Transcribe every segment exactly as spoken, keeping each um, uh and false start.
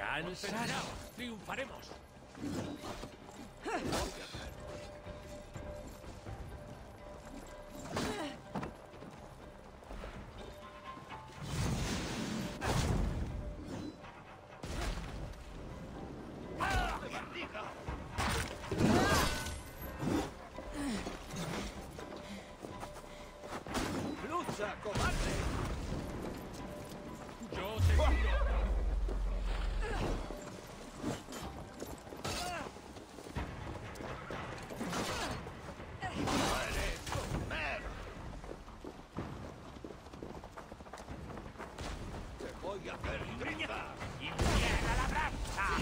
Cansaos. Triunfaremos. ¡Lucha, cobarde! Yo te curo. ¡Te voy a hacer trizas! ¡Infierno a la brasa!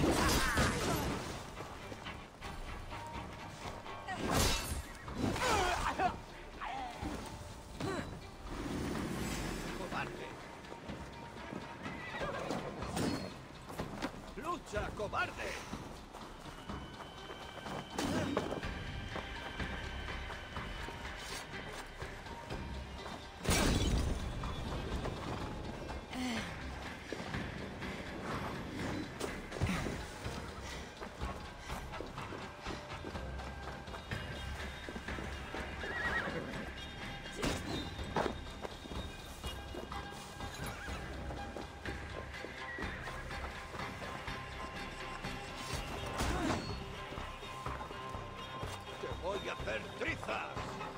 ¡Cobarde! ¡Lucha, cobarde! ¡Te voy a hacer trizas!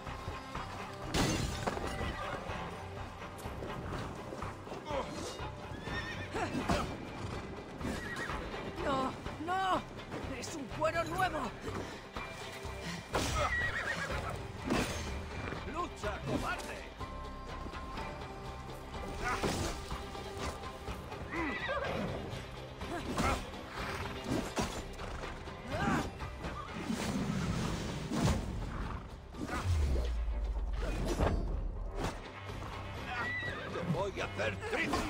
¡No! ¡No! ¡Es un cuero nuevo! ¡Lucha, cobarde! ¡Te voy a hacer trizas!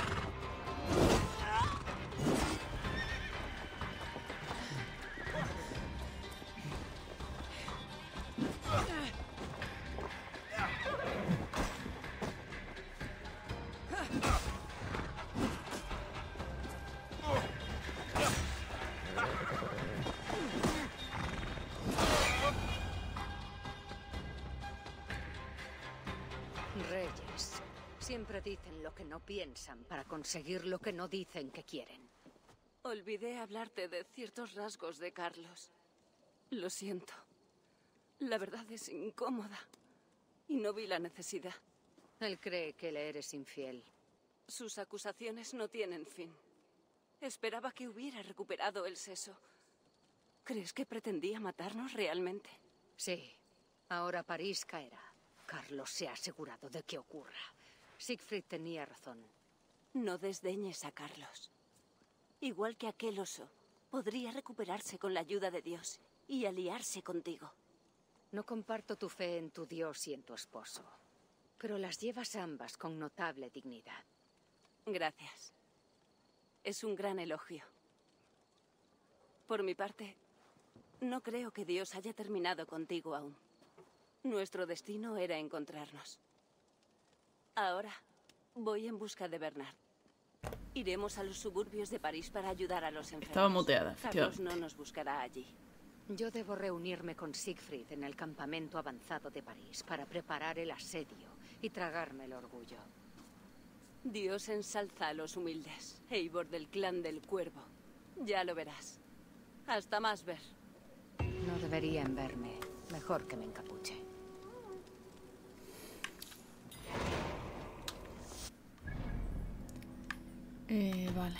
Reyes. Siempre dicen lo que no piensan para conseguir lo que no dicen que quieren. Olvidé hablarte de ciertos rasgos de Carlos. Lo siento. La verdad es incómoda. Y no vi la necesidad. Él cree que le eres infiel. Sus acusaciones no tienen fin. Esperaba que hubiera recuperado el seso. ¿Crees que pretendía matarnos realmente? Sí. Ahora París caerá. Carlos se ha asegurado de que ocurra. Siegfried tenía razón. No desdeñes a Carlos. Igual que aquel oso, podría recuperarse con la ayuda de Dios y aliarse contigo. No comparto tu fe en tu Dios y en tu esposo, pero las llevas ambas con notable dignidad. Gracias. Es un gran elogio. Por mi parte, no creo que Dios haya terminado contigo aún. Nuestro destino era encontrarnos. Ahora, voy en busca de Bernard. Iremos a los suburbios de París para ayudar a los enfermos. Estaba muteada, Carlos no nos buscará allí. Yo debo reunirme con Siegfried en el campamento avanzado de París para preparar el asedio y tragarme el orgullo. Dios ensalza a los humildes, Eivor del clan del Cuervo. Ya lo verás. Hasta más, Ver. No deberían verme. Mejor que me encapuche. Eh, vale.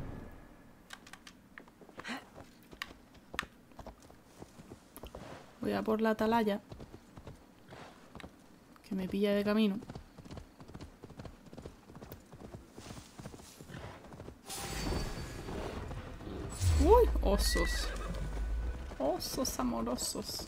Voy a por la atalaya, que me pilla de camino. ¡Uy! Osos. Osos amorosos.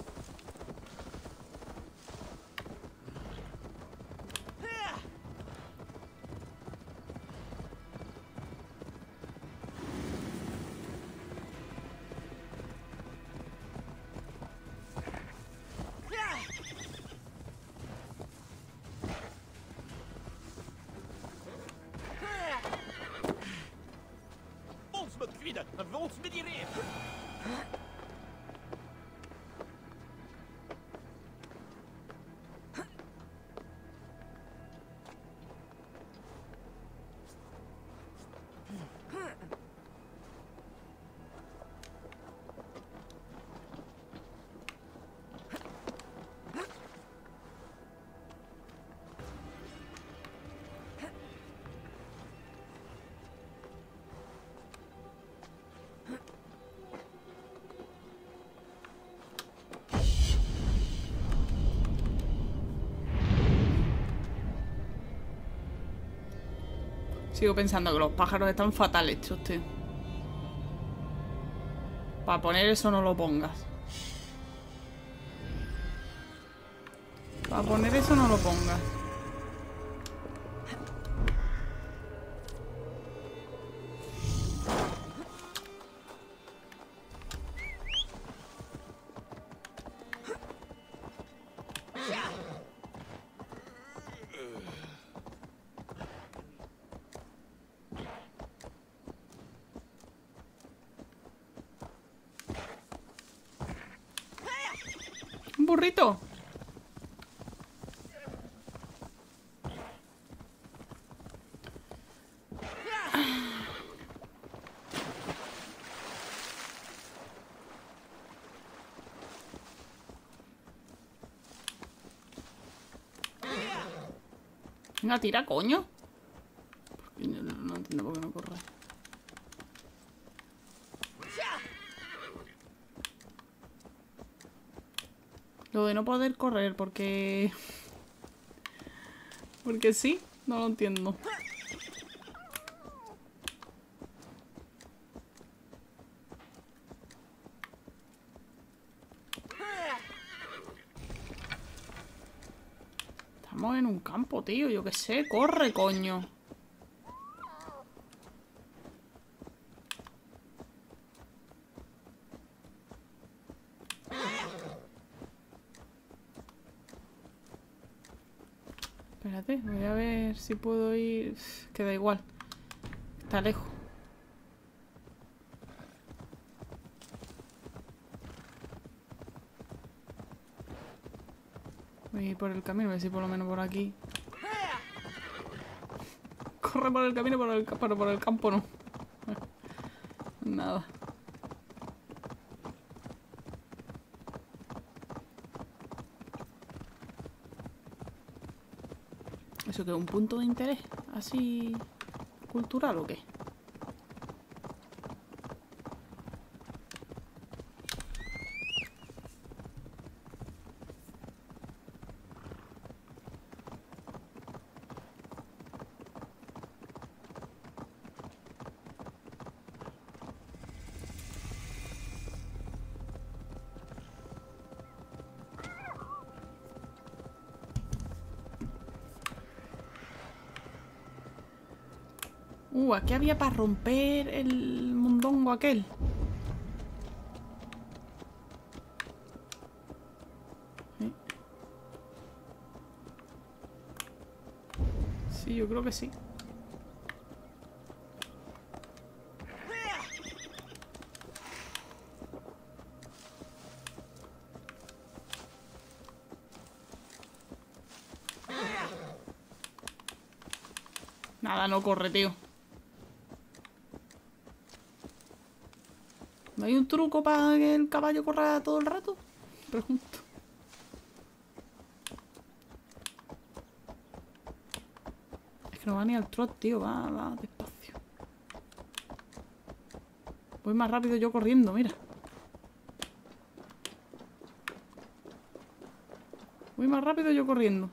Sigo pensando que los pájaros están fatal hechos, tío. Para poner eso no lo pongas. Para poner eso no lo pongas. Un burrito. Venga, tira, coño. No, no, no entiendo por qué no corre. Lo de no poder correr porque... Porque sí, no lo entiendo. Estamos en un campo, tío, yo qué sé. Corre, coño. Espérate, voy a ver si puedo ir... Queda igual. Está lejos. Voy a ir por el camino, a ver si por lo menos por aquí. Corre por el camino, por el, pero por el campo no. Nada. ¿Eso qué? ¿Un punto de interés? ¿Así cultural o qué? Uh, aquí había para romper el mondongo aquel. ¿Sí? Sí, yo creo que sí. Nada, no corre, tío. ¿No hay un truco para que el caballo corra todo el rato? Pregunto. Es que no va ni al trot, tío. Va, va despacio. Voy más rápido yo corriendo, mira. Voy más rápido yo corriendo.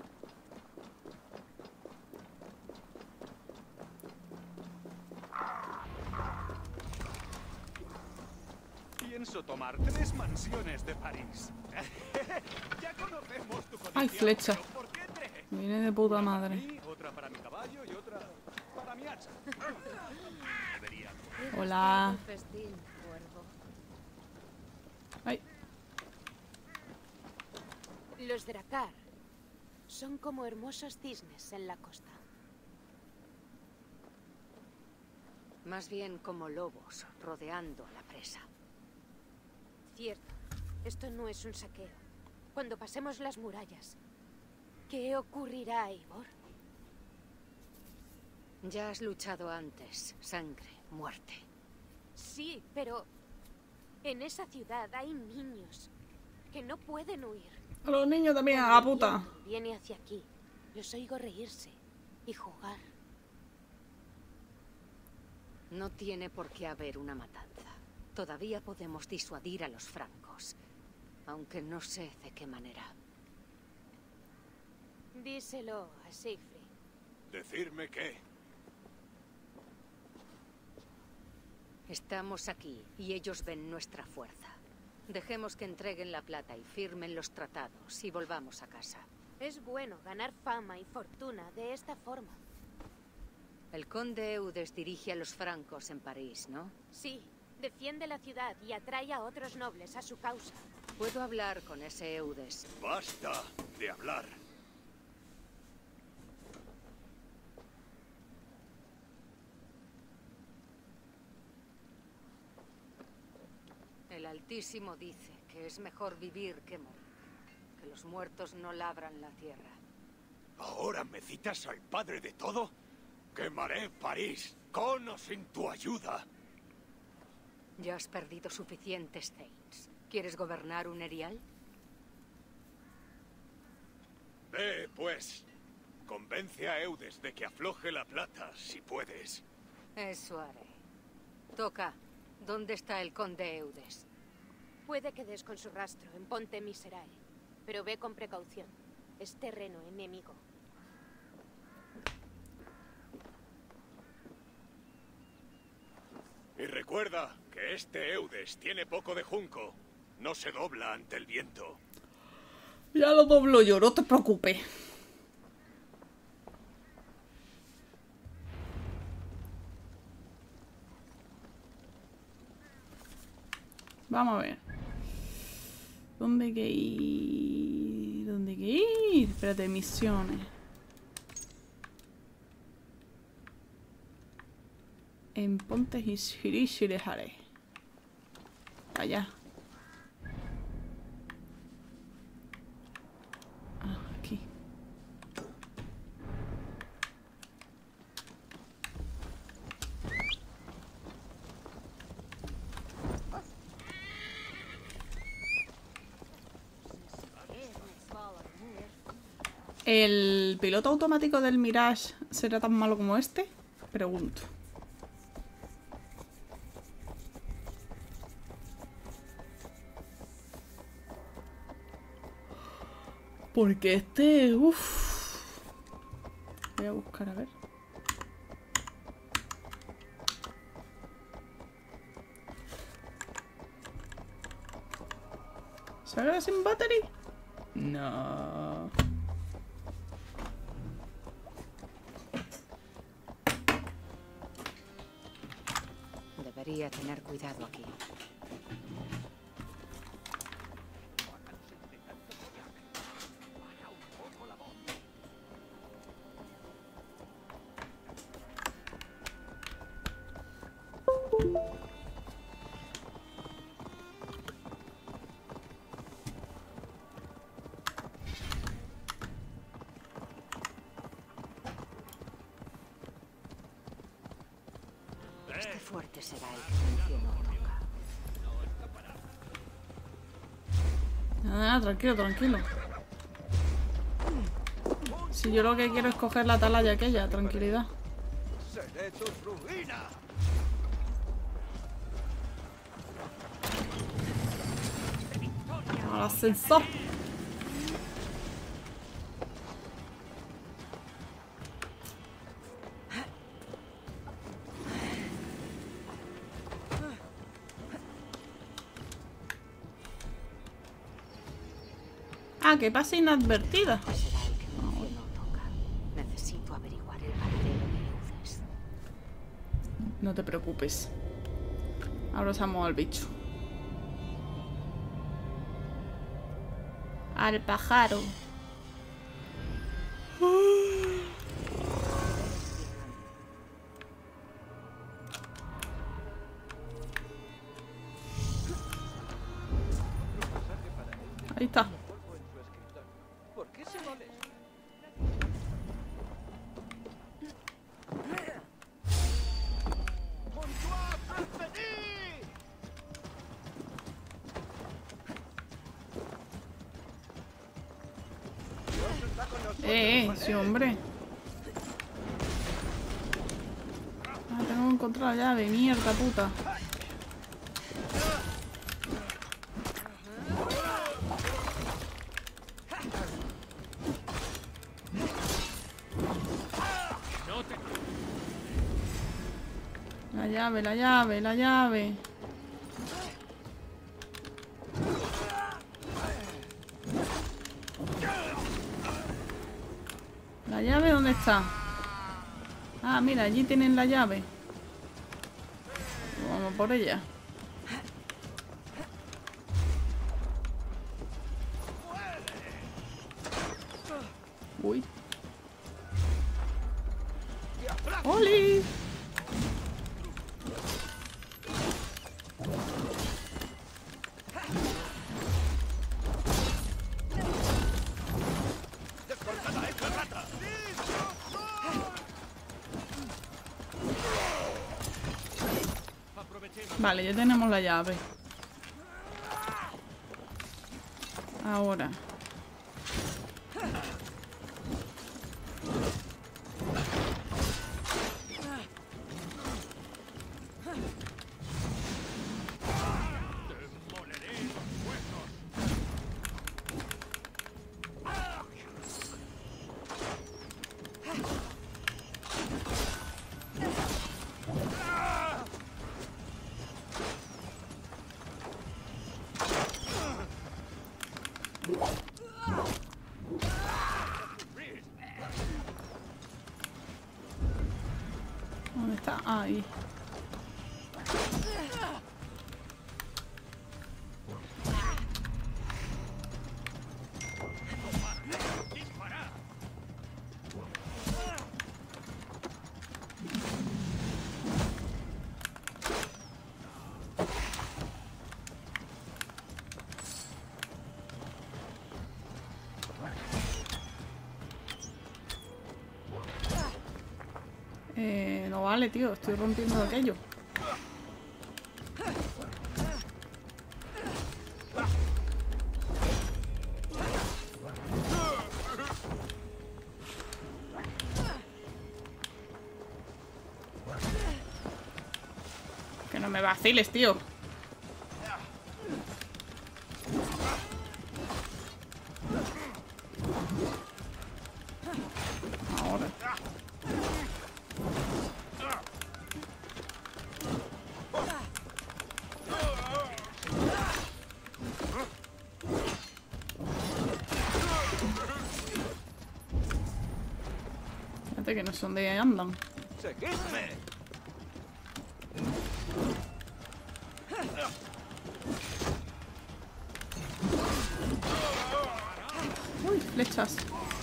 Pienso tomar tres mansiones de París. Ya conocemos tu condición. Ay, flecha. pero ¿por qué tres? Me viene de puta Para madre. mí, otra para mi caballo y otra para mi hacha. Debería. Hola. Festín, cuervo. Ay. Los Drakkar son como hermosos cisnes en la costa. Más bien como lobos rodeando a la presa. Cierto, esto no es un saqueo. Cuando pasemos las murallas, ¿qué ocurrirá, Eivor? Ya has luchado antes. Sangre, muerte. Sí, pero en esa ciudad hay niños que no pueden huir. A los niños también, a la puta. El viento viene hacia aquí. Los oigo reírse y jugar. No tiene por qué haber una matanza. Todavía podemos disuadir a los francos, aunque no sé de qué manera. Díselo a Siegfried. ¿Decirme qué? Estamos aquí y ellos ven nuestra fuerza. Dejemos que entreguen la plata y firmen los tratados y volvamos a casa. Es bueno ganar fama y fortuna de esta forma. El conde Eudes dirige a los francos en París, ¿no? Sí, defiende la ciudad y atrae a otros nobles a su causa. Puedo hablar con ese Eudes. Basta de hablar. El Altísimo dice que es mejor vivir que morir. Que los muertos no labran la tierra. ¿Ahora me citas al padre de todo? Quemaré París, con o sin tu ayuda. Ya has perdido suficientes Thanes. ¿Quieres gobernar un erial? Ve, pues. Convence a Eudes de que afloje la plata, si puedes. Eso haré. Toca. ¿Dónde está el conde Eudes? Puede que des con su rastro en Ponte Miserae, pero ve con precaución. Es terreno enemigo. Y recuerda que este Eudes tiene poco de junco. No se dobla ante el viento. Ya lo doblo yo, no te preocupes. Vamos a ver. ¿Dónde hay que ir? ¿Dónde hay que ir? Espérate, misiones. En Ponte Hirishirehare. Allá. Ah, aquí. ¿El piloto automático del Mirage será tan malo como este? Pregunto. Porque este... Uff. Voy a buscar a ver. ¿Saga sin battery? No. Debería tener cuidado aquí. Este fuerte será el que mencionó Roca. Nada, tranquilo, tranquilo. Si yo lo que quiero es coger la atalaya aquella, tranquilidad. Seré tu ruina. Al ascensor. Ah, que pase inadvertida. Será el que mencionó Roca. Necesito averiguar el paradero de Eudes. No te preocupes. Abrazamos al bicho. Al pájaro. Ahí está. ¿Por qué se molesta? Eh, eh, sí, hombre. Ah, tengo que encontrar la llave, mierda puta. La llave, la llave, la llave. ¿La llave dónde está? Ah, mira, allí tienen la llave. Vamos por ella. Uy. ¡Oli! Vale, ya tenemos la llave. Ahora. ¿Dónde está? Ahí. Eh, no vale, tío. Estoy rompiendo aquello. Que no me vaciles, tío. Ahora. Fíjate que no sé dónde andan. ¡Seguidme! Uy, flechas.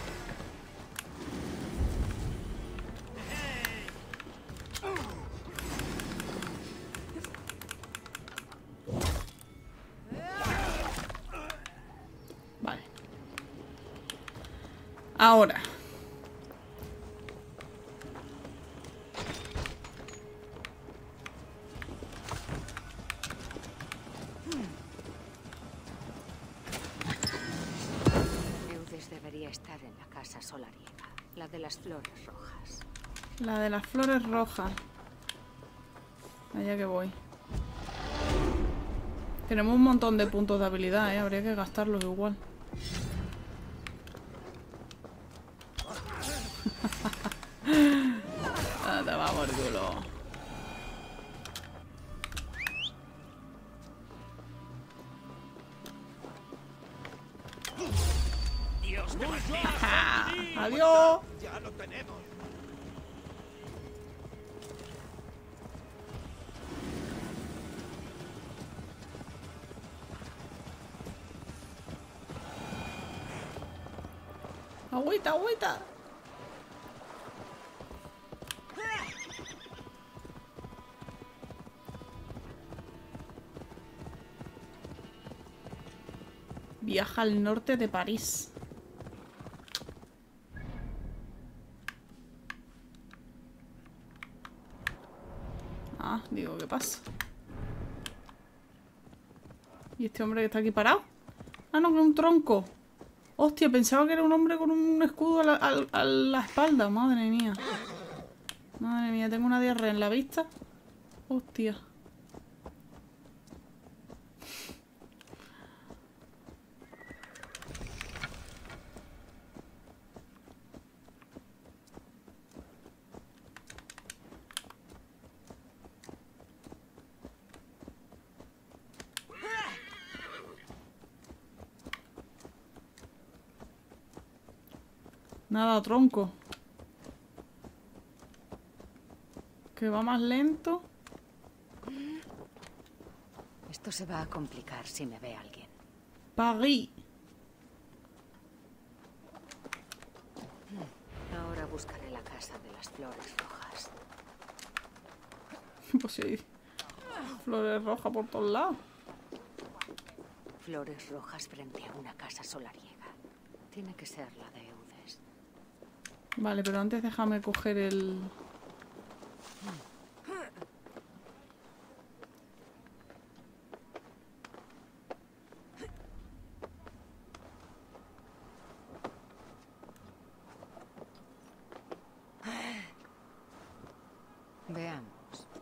Vale. Ahora. Eudes debería estar en la casa solariega, la de las flores rojas. La de las flores rojas. Allá que voy. Tenemos un montón de puntos de habilidad, ¿eh? Habría que gastarlos igual. Ah, te va por culo. Dios te bendiga. ¡Ja! ¡Adiós! ¡Ya lo tenemos! ¡Agüita, agüita! Viaja al norte de París. Ah, digo, ¿qué pasa? ¿Y este hombre que está aquí parado? Ah, no, que es un tronco. Hostia, pensaba que era un hombre con un escudo a la, a, a la espalda. Madre mía. Madre mía, tengo una diarrea en la vista. Hostia. Nada, tronco. Que va más lento. Esto se va a complicar si me ve alguien. París. Ahora buscaré la casa de las flores rojas. Pues sí. Flores rojas por todos lados. Flores rojas frente a una casa solariega. Tiene que ser la de Eudes. Vale, pero antes déjame coger el... Veamos.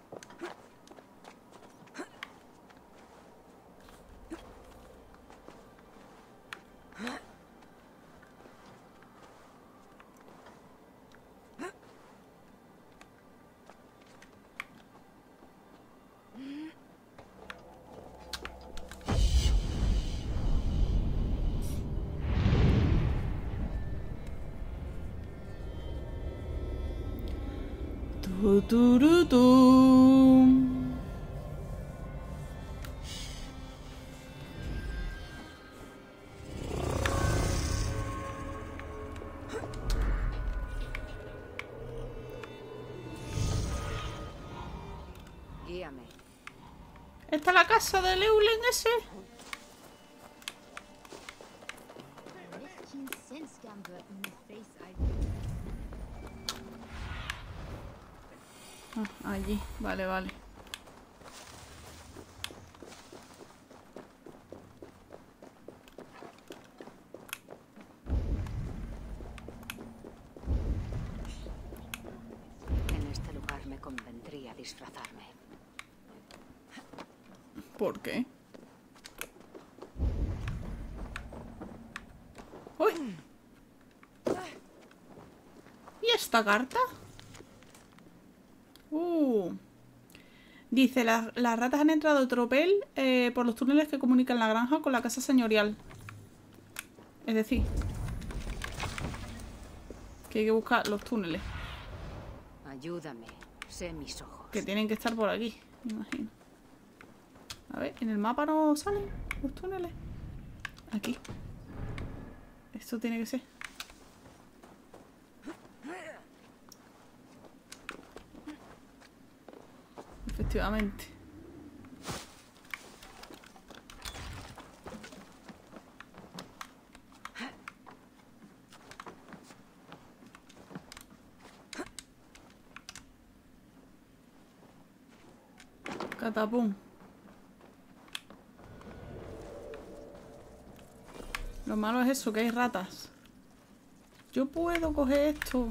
Tu, tu, ru, tu. Guíame. ¿Esta es la casa de Leulen ese? Ah, allí, vale, vale. En este lugar me convendría disfrazarme. ¿Por qué? ¡Uy! ¿Y esta carta? Uh. Dice, las, las ratas han entrado a tropel eh, por los túneles que comunican la granja con la casa señorial. Es decir, que hay que buscar los túneles. Ayúdame. Sé mis ojos. Que tienen que estar por aquí, me imagino. A ver, ¿en el mapa no salen los túneles? Aquí. Esto tiene que ser. Efectivamente. Catapum. Lo malo es eso, que hay ratas. Yo puedo coger esto.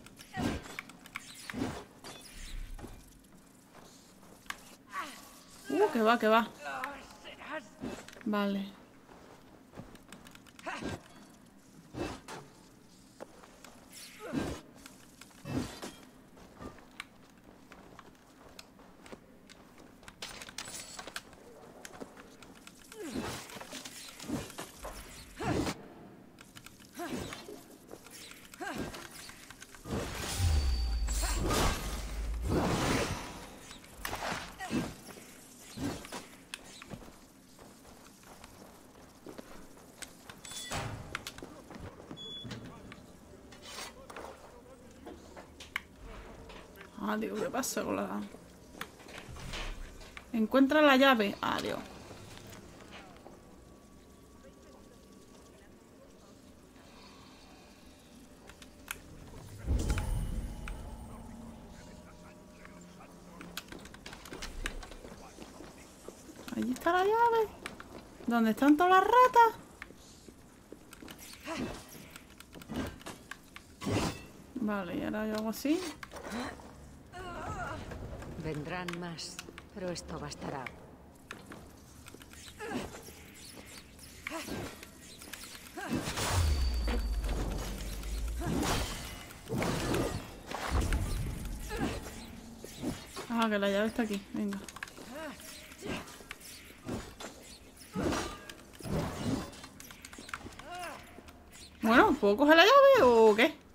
Uh, que va, que va. Vale. Ah, digo, ¿qué pasa con la...? Encuentra la llave. Adiós. Allí está la llave. ¿Dónde están todas las ratas? Vale, y ahora yo hago así. Vendrán más, pero esto bastará. Ah, que la llave está aquí. Venga. Bueno, ¿puedo coger la llave o qué?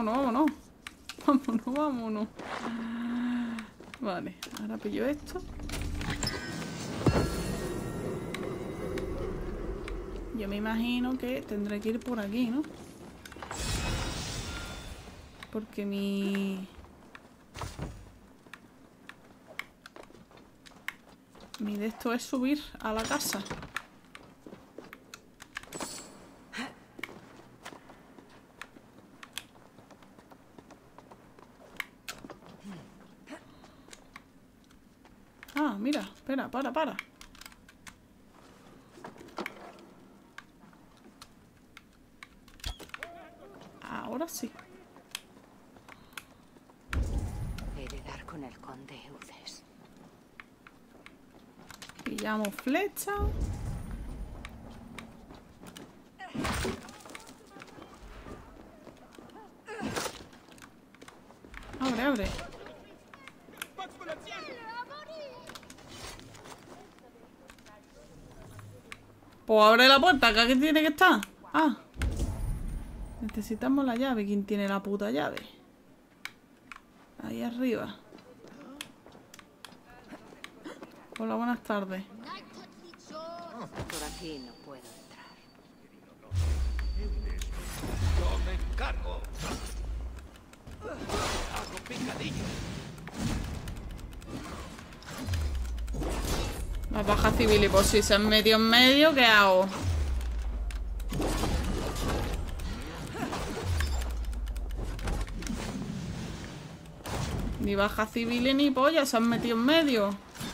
vámonos, vámonos. Vámonos, vámonos. Vale, ahora pillo esto. Yo me imagino que tendré que ir por aquí, ¿no? Porque mi... Mi de esto es subir a la casa. Ah, mira, espera, para, para. Ahora sí. Heredar con el conde Eudes. Pillamos flecha. Abre, abre. Pues abre la puerta, que aquí tiene que estar. Ah. Necesitamos la llave. ¿Quién tiene la puta llave? Ahí arriba. Hola, buenas tardes. Por aquí no puedo entrar. Yo me encargo. Hago picadillo. La baja civil y por si se han metido en medio, ¿qué hago? Ni baja civil ni polla, se han metido en medio.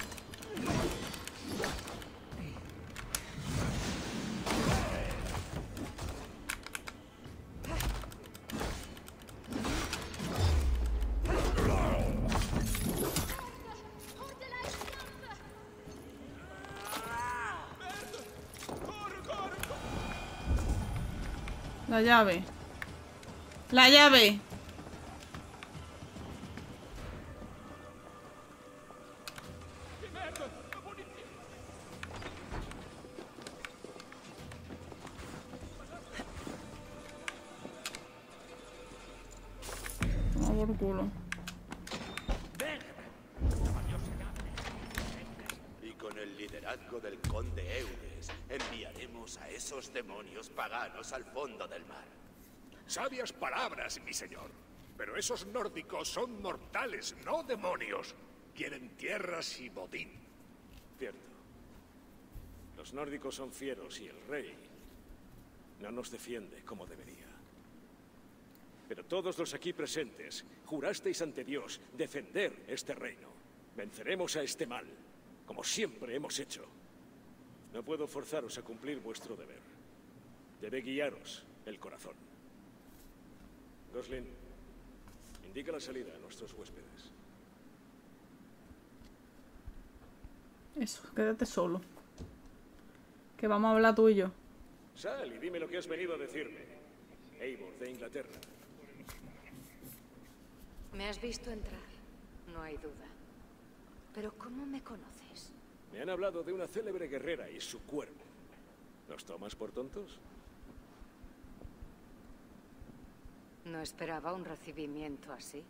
La llave. La llave. Toma por culo. Y con el liderazgo del conde Eudes, enviaremos a esos demonios paganos al fondo del mar. Sabias palabras, mi señor. Pero esos nórdicos son mortales, no demonios. Quieren tierras y botín. Cierto. Los nórdicos son fieros y el rey no nos defiende como debería. Pero todos los aquí presentes jurasteis ante Dios defender este reino. Venceremos a este mal, como siempre hemos hecho. No puedo forzaros a cumplir vuestro deber. Debe guiaros el corazón. Gosling, indica la salida a nuestros huéspedes. Eso, quédate solo. Que vamos a hablar tú y yo. Sal y dime lo que has venido a decirme. Eivor de Inglaterra. Me has visto entrar, no hay duda. Pero ¿cómo me conoces? Me han hablado de una célebre guerrera y su cuerpo. ¿Nos tomas por tontos? No esperaba un recibimiento así.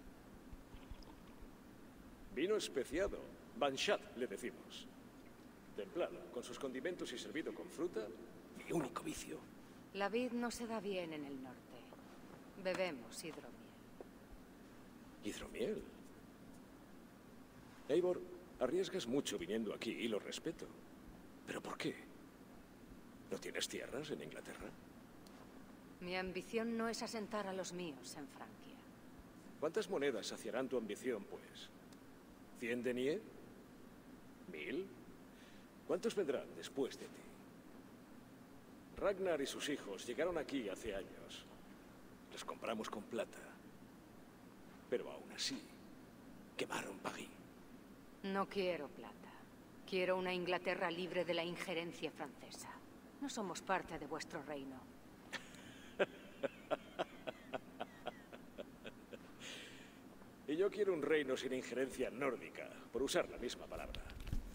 Vino especiado. Banshat, le decimos. Templado, con sus condimentos y servido con fruta, mi único vicio. La vid no se da bien en el norte. Bebemos hidromiel. ¿Hidromiel? Eivor, arriesgas mucho viniendo aquí y lo respeto. ¿Pero por qué? ¿No tienes tierras en Inglaterra? Mi ambición no es asentar a los míos en Francia. ¿Cuántas monedas saciarán tu ambición, pues? ¿Cien denier? ¿Mil? ¿Cuántos vendrán después de ti? Ragnar y sus hijos llegaron aquí hace años. Los compramos con plata. Pero aún así, quemaron París. No quiero plata. Quiero una Inglaterra libre de la injerencia francesa. No somos parte de vuestro reino. Y yo quiero un reino sin injerencia nórdica, por usar la misma palabra.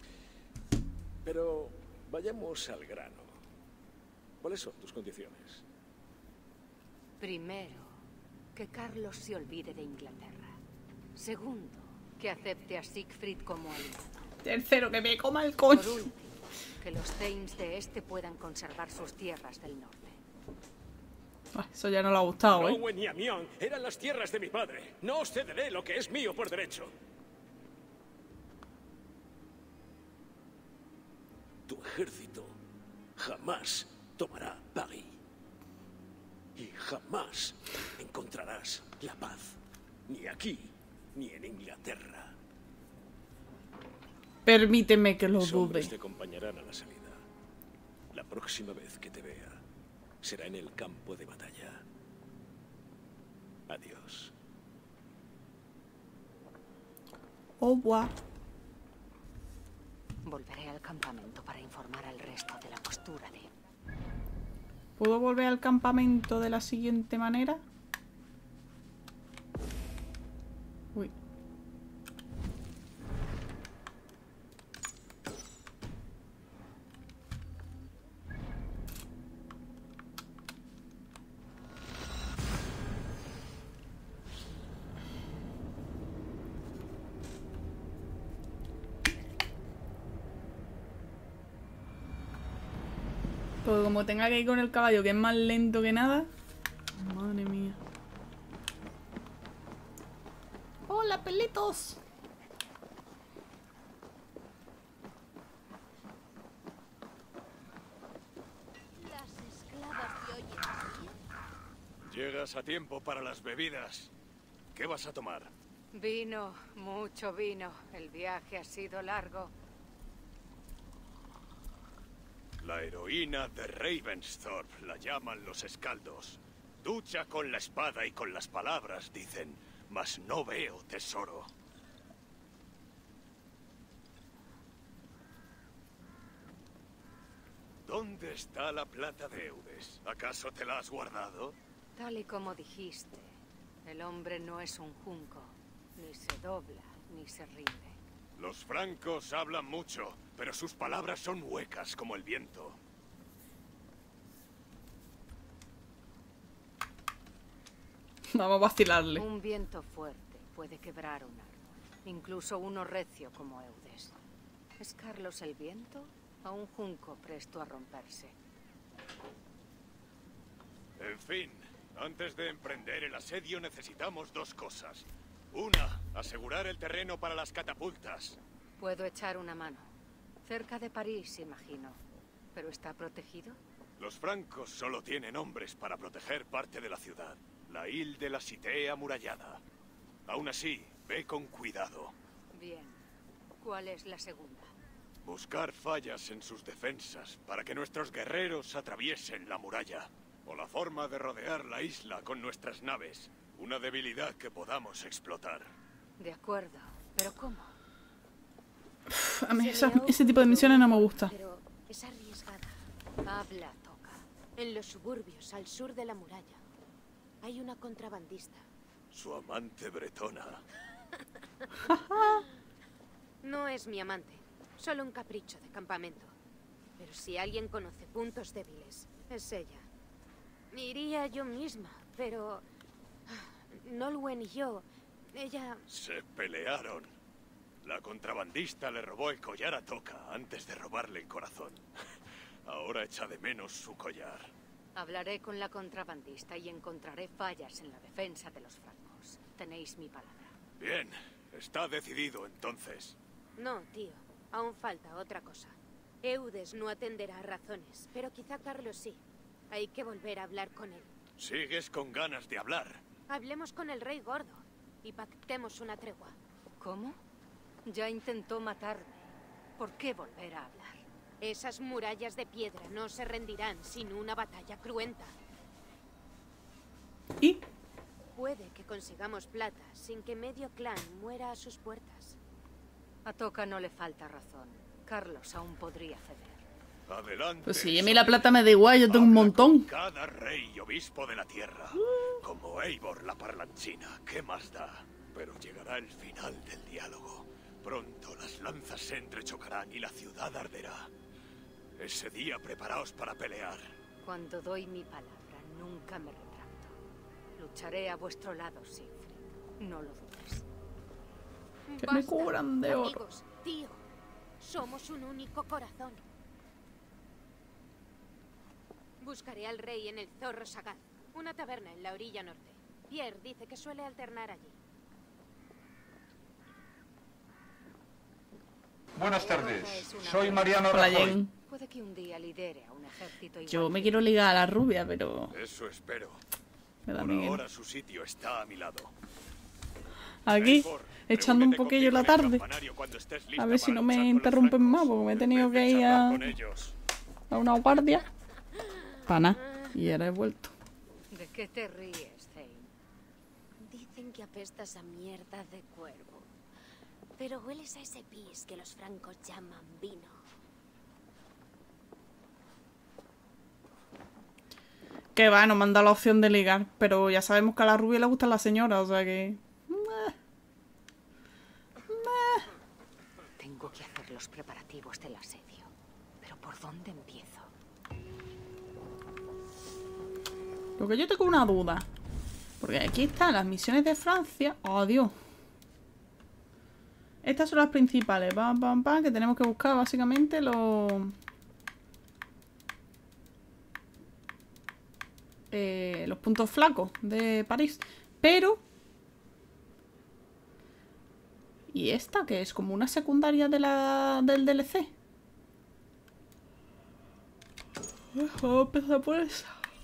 Pero vayamos al grano. ¿Cuáles son tus condiciones? Primero, que Carlos se olvide de Inglaterra. Segundo, que acepte a Siegfried como aliado. Tercero, que me coma el Por coño. último, que los Thames de este puedan conservar sus tierras del norte. Ah, eso ya no le ha gustado, ¿eh? Rowen y Amiens eran las tierras de mi padre. No os cederé lo que es mío por derecho. Tu ejército jamás tomará París. Y jamás encontrarás la paz. Ni aquí, ni en Inglaterra. Permíteme que lo Mis hombres dude. te acompañarán a la salida. La próxima vez que te vea será en el campo de batalla. Adiós. Oh, buah. Volveré al campamento para informar al resto de la postura de... ¿Puedo volver al campamento de la siguiente manera? Uy. Porque como tenga que ir con el caballo, que es más lento que nada. Madre mía. ¡Hola, pelitos! Las esclavas de hoy en día. Llegas a tiempo para las bebidas. ¿Qué vas a tomar? Vino, mucho vino. El viaje ha sido largo. La heroína de Ravensthorpe la llaman los escaldos. Ducha con la espada y con las palabras, dicen, mas no veo tesoro. ¿Dónde está la plata de Eudes? ¿Acaso te la has guardado? Tal y como dijiste, el hombre no es un junco. Ni se dobla, ni se rinde. Los francos hablan mucho, pero sus palabras son huecas como el viento. Vamos a vacilarle. Un viento fuerte puede quebrar un árbol, incluso uno recio como Eudes. ¿Es Carlos el viento o un junco presto a romperse? En fin, antes de emprender el asedio necesitamos dos cosas. Una, asegurar el terreno para las catapultas. Puedo echar una mano. Cerca de París, imagino. ¿Pero está protegido? Los francos solo tienen hombres para proteger parte de la ciudad. La Ile de la Cité amurallada. Aún así, ve con cuidado. Bien. ¿Cuál es la segunda? Buscar fallas en sus defensas para que nuestros guerreros atraviesen la muralla. O la forma de rodear la isla con nuestras naves. Una debilidad que podamos explotar. De acuerdo. ¿Pero cómo? A mí esas- ese tipo de misiones no me gusta. Pero es arriesgada. Habla, toca. En los suburbios, al sur de la muralla, hay una contrabandista. Su amante bretona. No es mi amante, solo un capricho de campamento. Pero si alguien conoce puntos débiles, es ella. Iría yo misma, pero... Nolwenn y yo, ella... Se pelearon. La contrabandista le robó el collar a Toca antes de robarle el corazón. Ahora echa de menos su collar. Hablaré con la contrabandista y encontraré fallas en la defensa de los francos. Tenéis mi palabra. Bien, está decidido entonces. No, tío, aún falta otra cosa. Eudes no atenderá a razones, pero quizá Carlos sí. Hay que volver a hablar con él. Sigues con ganas de hablar. Hablemos con el rey gordo y pactemos una tregua. ¿Cómo? Ya intentó matarme. ¿Por qué volver a hablar? Esas murallas de piedra no se rendirán sin una batalla cruenta. ¿Y? Puede que consigamos plata sin que medio clan muera a sus puertas. A Toca no le falta razón. Carlos aún podría ceder. Adelante. Pues sí, a mí la plata me da igual, yo tengo un Habla montón. con cada rey y obispo de la tierra. Como Eivor la parlanchina, ¿qué más da? Pero llegará el final del diálogo. Pronto las lanzas se entrechocarán y la ciudad arderá. Ese día preparaos para pelear. Cuando doy mi palabra, nunca me retracto. Lucharé a vuestro lado, Siegfried. No lo dudes. Que me Basta, cubran de oro. amigos, tío. Somos un único corazón. Buscaré al rey en el Zorro Sagaz, una taberna en la orilla norte. Pierre dice que suele alternar allí. Buenas tardes, soy Mariano Hola, Rajoy. Jen. Puede que un día lidere a un ejército igual Yo me que quiero tú. ligar a la rubia, pero... Eso espero. Me da Por miedo. ahora su sitio está a mi lado. Aquí, Eivor, echando un reúnete poquillo la conmigo en el tarde. campanario cuando estés lista A ver si para no me luchar con los interrumpen más, francos. porque me he El tenido que príncipe ir charlar a, con ellos. a una guardia. Pana. Y ahora he vuelto. ¿De qué te ríes, Thane? Dicen que apestas a mierda de cuervo. Pero hueles a ese pis que los francos llaman vino. Que va, no me han dado la opción de ligar. Pero ya sabemos que a la rubia le gusta la señora, o sea que... Tengo que hacer los preparativos del asedio. Pero ¿por dónde empiezo? Lo que yo tengo una duda. Porque aquí están las misiones de Francia. ¡Oh, Dios! Estas son las principales. Pam, pam, pam. Que tenemos que buscar básicamente los... Eh, los puntos flacos de París. Pero... ¿Y esta que es? ¿Como una secundaria de la, del D L C? Vamos a empezar por esa.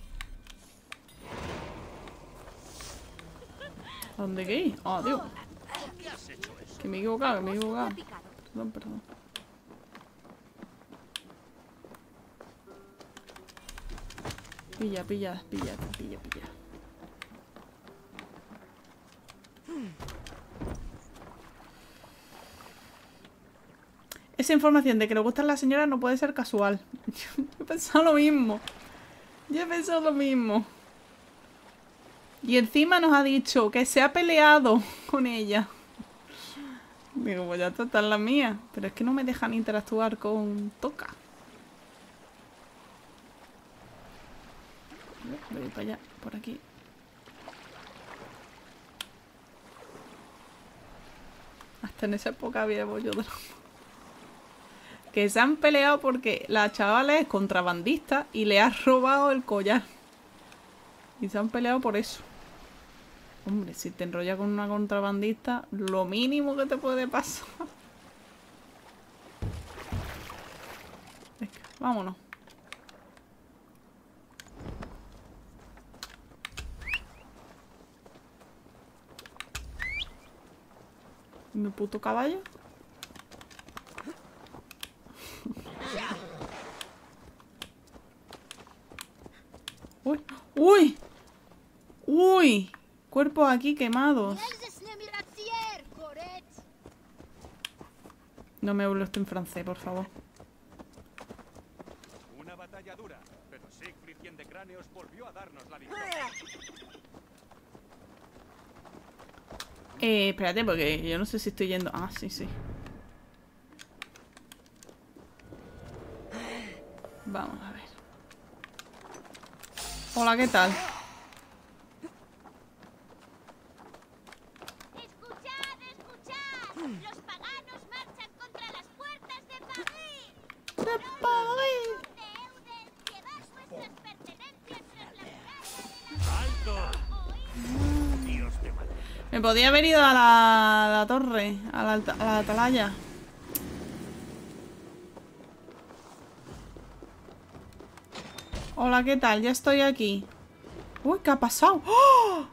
¿A dónde que ir? Ah, Dios. Que me he equivocado, que me he equivocado. Perdón, perdón. Pilla, pilla, pilla, pilla, pilla. Esa información de que le gustan las señoras no puede ser casual. Yo he pensado lo mismo. Yo he pensado lo mismo. Y encima nos ha dicho que se ha peleado con ella. Digo, pues ya está en la mía. Pero es que no me dejan interactuar con Toca. Voy para allá, por aquí. Hasta en esa época había bollo de la... Que se han peleado porque la chavala es contrabandista y le ha robado el collar. Y se han peleado por eso. Hombre, si te enrollas con una contrabandista, lo mínimo que te puede pasar. Venga, vámonos. ¿Mi puto caballo? ¡Uy! ¡Uy! ¡Uy! Cuerpos aquí quemados. No me hablo esto en francés, por favor. Una batalla dura, pero Siegfried, quien de cráneos, volvió a darnos la victoria. Eh, espérate, porque yo no sé si estoy yendo... Ah, sí, sí. Vamos a ver. Hola, ¿qué tal? ¡Escuchad, escuchad! ¡Los paganos marchan contra las puertas de París! ¡De París! ¡De Euden! ¡Llevad vuestras pertenencias tras la muralla! ¡Alto! Dios de mal. Me podía haber ido a la, a la torre, a la, alta- a la atalaya. Hola, ¿qué tal? Ya estoy aquí. Uy, ¿qué ha pasado? ¡Oh!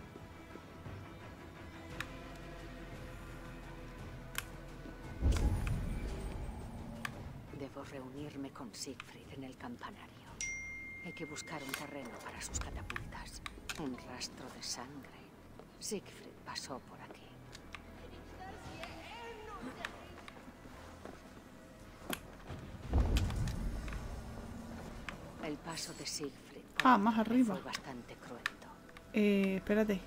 Debo reunirme con Siegfried en el campanario. Hay que buscar un terreno para sus catapultas. Un rastro de sangre. Siegfried pasó por aquí. El paso de Siegfried por Ah, aquí más arriba. fue bastante cruento. Eh, espérate.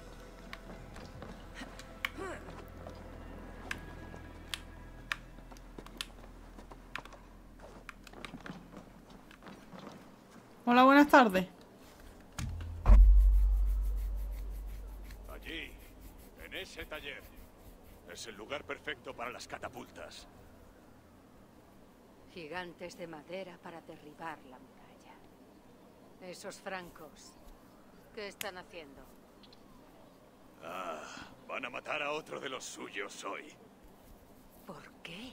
Hola, buenas tardes. ayer. Es el lugar perfecto para las catapultas. Gigantes de madera para derribar la muralla. Esos francos, ¿qué están haciendo? Ah, van a matar a otro de los suyos hoy. ¿Por qué?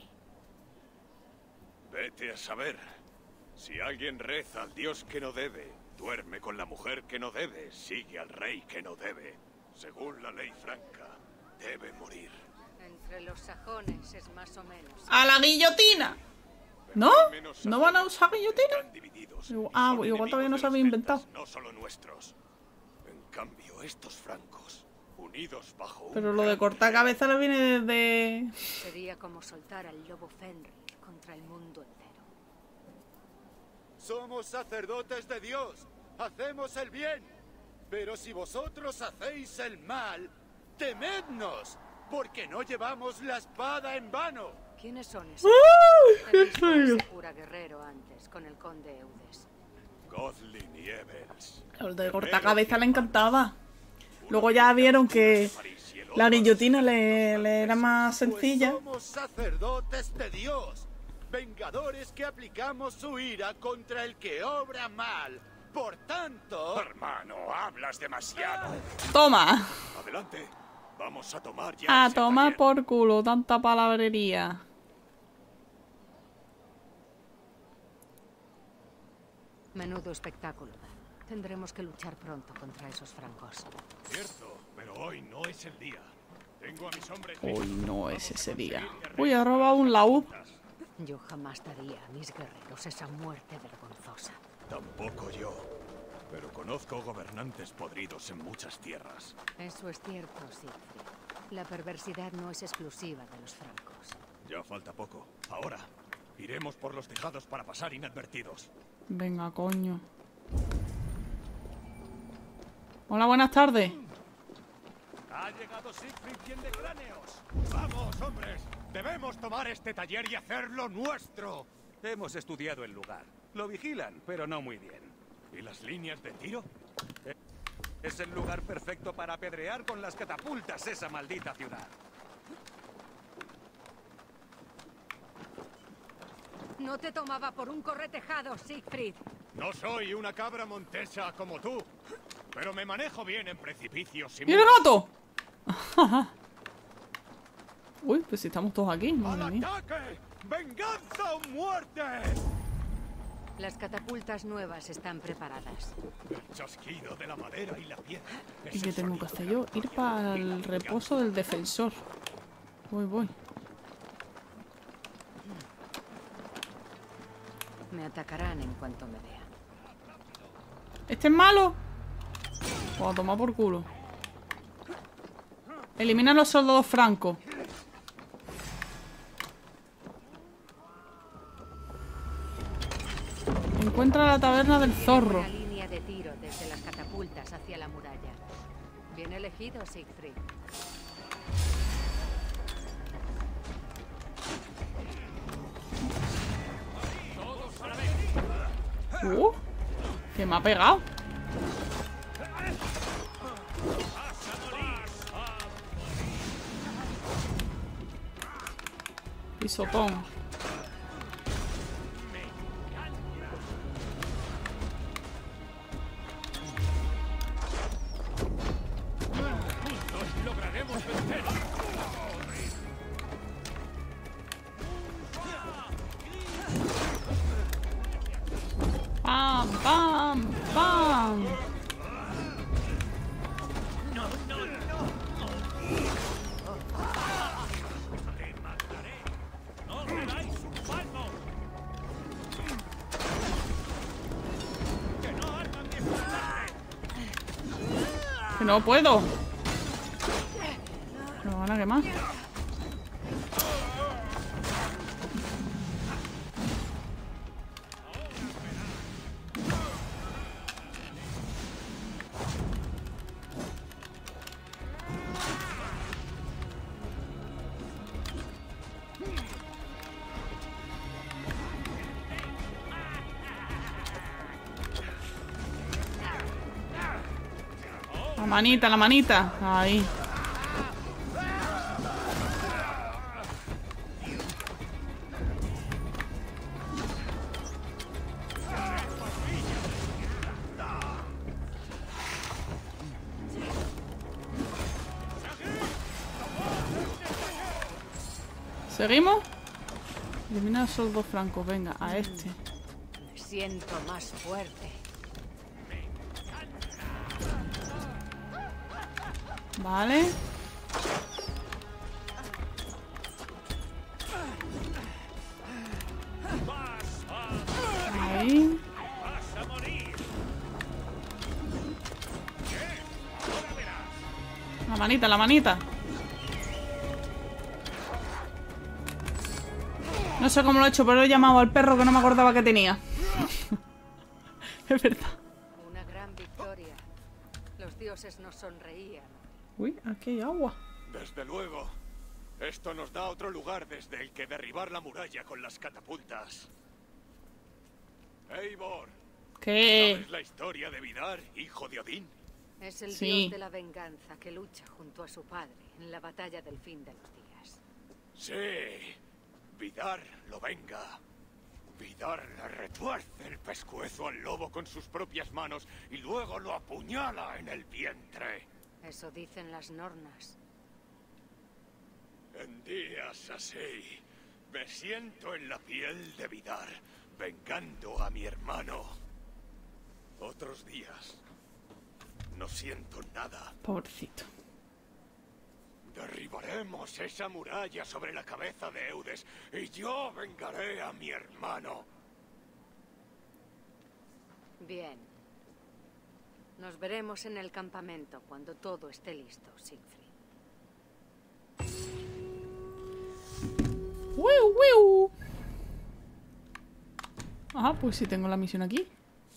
Vete a saber. Si alguien reza al dios que no debe, duerme con la mujer que no debe, sigue al rey que no debe, según la ley franca, debe morir. Entre los sajones es más o menos. ¡A la guillotina! ¿No? ¿No van a usar guillotina? Ah, igual todavía no se había inventado. No solo nuestros. En cambio, estos francos, unidos bajo Pero un lo de gran cortar rey, cabeza le viene desde... Sería como soltar al lobo Fenrir contra el mundo entero. Somos sacerdotes de Dios. Hacemos el bien. Pero si vosotros hacéis el mal, temednos, porque no llevamos la espada en vano. ¿Quiénes son esos? He visto a ese cura guerrero antes, con el conde Eudes. Gothlin y Evans. Lo de cortar cabeza le encantaba. Luego ya vieron que la guillotina le, le era más sencilla. Pues somos sacerdotes de Dios, vengadores que aplicamos su ira contra el que obra mal. Por tanto... Hermano, hablas demasiado. Toma. Adelante. Vamos a tomar ya. A ese tomar taller. por culo, tanta palabrería. Menudo espectáculo. Tendremos que luchar pronto contra esos francos. Cierto, pero hoy no es el día. Tengo a mis hombres. Hoy no es ese día. Uy, ha robado un laúd. Yo jamás daría a mis guerreros esa muerte vergonzosa. Tampoco yo. Pero conozco gobernantes podridos en muchas tierras. Eso es cierto, Siegfried. La perversidad no es exclusiva de los francos. Ya falta poco. Ahora, iremos por los tejados para pasar inadvertidos. Venga, coño. Hola, buenas tardes. Ha llegado Siegfried quien de cráneos. ¡Vamos, hombres! Debemos tomar este taller y hacerlo nuestro. Hemos estudiado el lugar. Lo vigilan, pero no muy bien. ¿Y las líneas de tiro? Es el lugar perfecto para apedrear con las catapultas esa maldita ciudad. No te tomaba por un corretejado, Siegfried. No soy una cabra montesa como tú, pero me manejo bien en precipicios y... ¡Mira el gato! Uy, pues si estamos todos aquí, madre ¡Al mía. ataque! ¡Venganza o muerte! Las catapultas nuevas están preparadas. El chasquido de la madera y la piedra. ¿Y qué tengo que hacer yo? Ir para el reposo del defensor. Voy, voy. Me atacarán en cuanto me vean. ¿Este es malo? Pues a tomar por culo. Elimina a los soldados francos. Encuentra la taberna del zorro. Una línea de tiro desde las catapultas hacia la muralla. Bien elegido, Siegfried. Uh, que me ha pegado. Pisotón. Lograremos vencer. ¡Pam, pam, pam! Que no puedo. Me van a quemar. La manita, la manita. Ahí. ¿Seguimos? Elimina a esos dos francos. Venga, a este. Me siento más fuerte. Vale. Ahí. La manita, la manita. No sé cómo lo he hecho, pero he llamado al perro que no me acordaba que tenía. Es verdad. Una gran victoria. Los dioses nos sonreían. Uy, aquí hay agua. Desde luego. Esto nos da otro lugar desde el que derribar la muralla con las catapultas. Eivor. ¿Qué? ¿Sabes la historia de Vidar, hijo de Odín? Es el Sí. dios de la venganza que lucha junto a su padre en la batalla del fin de los días. Sí. Vidar lo venga. Vidar le retuerce el pescuezo al lobo con sus propias manos y luego lo apuñala en el vientre. Eso dicen las nornas. En días así, me siento en la piel de Vidar, vengando a mi hermano. Otros días, no siento nada. Pobrecito. Derribaremos esa muralla sobre la cabeza de Eudes y yo vengaré a mi hermano. Bien. Nos veremos en el campamento cuando todo esté listo, Siegfried. ¡Wiu, wiu! Ah, pues sí tengo la misión aquí.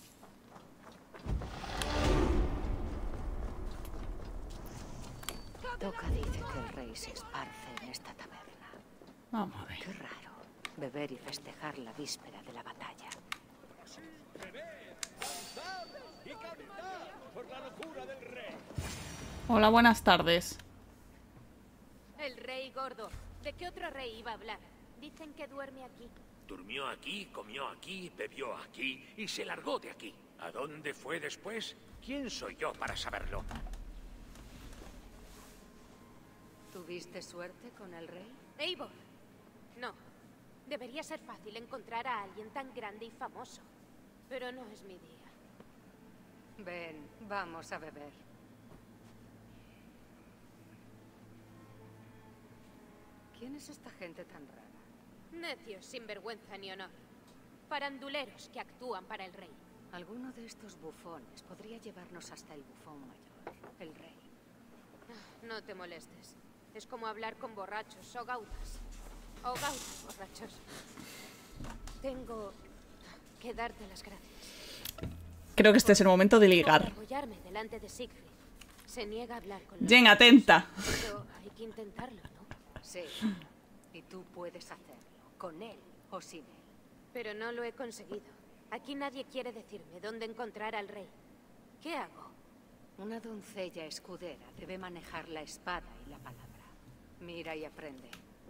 Toca dice que el rey se esparce en esta taberna. Vamos a ver. Qué raro. Beber y festejar la víspera de la batalla. Hola, buenas tardes. El rey gordo. ¿De qué otro rey iba a hablar? Dicen que duerme aquí. Durmió aquí, comió aquí, bebió aquí y se largó de aquí. ¿A dónde fue después? ¿Quién soy yo para saberlo? ¿Tuviste suerte con el rey? Eivor. No. Debería ser fácil encontrar a alguien tan grande y famoso. Pero no es mi día. Ven, vamos a beber. ¿Quién es esta gente tan rara? Necios sin vergüenza ni honor. Faranduleros que actúan para el rey. Alguno de estos bufones podría llevarnos hasta el bufón mayor, el rey. Ah, no te molestes. Es como hablar con borrachos o gautas. O gautas borrachos. Tengo que darte las gracias. Creo que este es el momento de ligar. Por apoyarme delante de Siegfried. Se niega a hablar con los Jen, otros. atenta. Pero hay que intentarlo, ¿no? Sí. Y tú puedes hacerlo, con él o sin él. Pero no lo he conseguido. Aquí nadie quiere decirme dónde encontrar al rey. ¿Qué hago? Una doncella escudera debe manejar la espada y la palabra. Mira y aprende.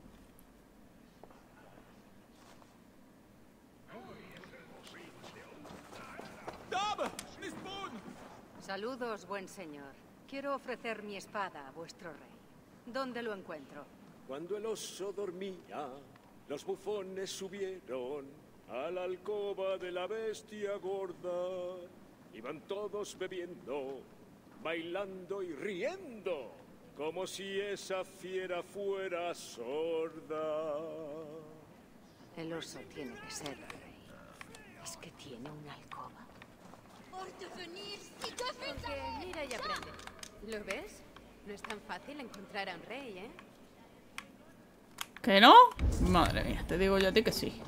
Saludos, buen señor. Quiero ofrecer mi espada a vuestro rey. ¿Dónde lo encuentro? Cuando el oso dormía, los bufones subieron a la alcoba de la bestia gorda. Iban todos bebiendo, bailando y riendo, como si esa fiera fuera sorda. El oso tiene que ser el rey. Es que tiene una alcoba. Aunque mira y aprende. ¿Lo ves? No es tan fácil encontrar a un rey, ¿eh? ¿Que no? Madre mía, te digo yo a ti que sí.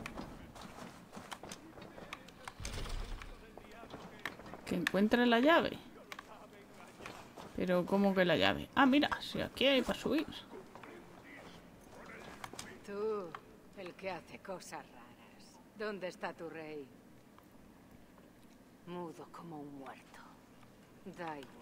Que encuentre la llave. Pero ¿cómo que la llave? Ah, mira, si aquí hay para subir. Tú, el que hace cosas raras. ¿Dónde está tu rey? Mudo como un muerto. Da igual.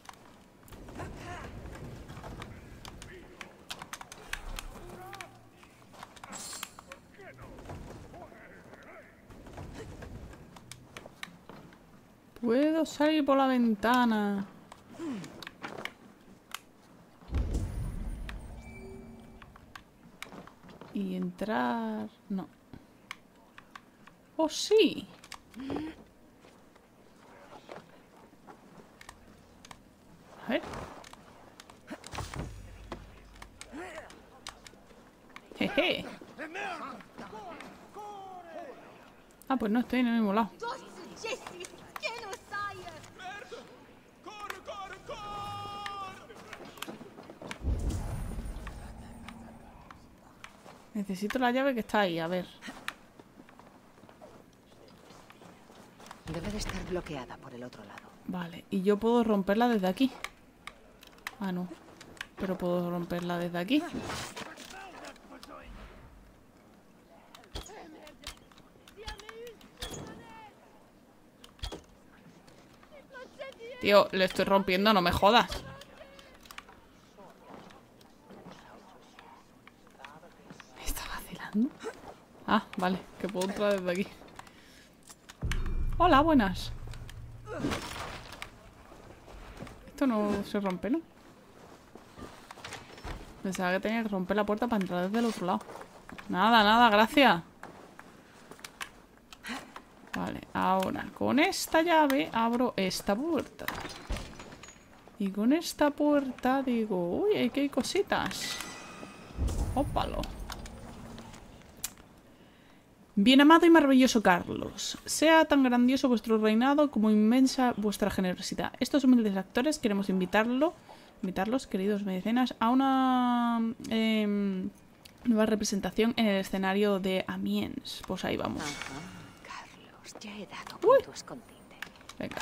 Puedo salir por la ventana. y entrar... No. ¡Oh, sí! A ver. Jeje. Ah, pues no estoy en el mismo lado. Necesito la llave que está ahí, a ver. Debe de estar bloqueada por el otro lado. Vale, y yo puedo romperla desde aquí. Ah, no. Pero puedo romperla desde aquí. Tío, le estoy rompiendo, no me jodas. ¿Me está vacilando? Ah, vale, que puedo entrar desde aquí. Hola, buenas. Esto no se rompe, ¿no? Pensaba que tenía que romper la puerta para entrar desde el otro lado. Nada, nada, gracias. Vale, ahora con esta llave abro esta puerta. Y con esta puerta digo, uy, aquí hay cositas. Ópalo. Bien amado y maravilloso Carlos, sea tan grandioso vuestro reinado como inmensa vuestra generosidad. Estos humildes actores queremos invitarlo, invitarlos, queridos mecenas, a una eh, nueva representación en el escenario de Amiens. Pues ahí vamos. Ajá, Carlos, ya he dado con tu escondite. Venga.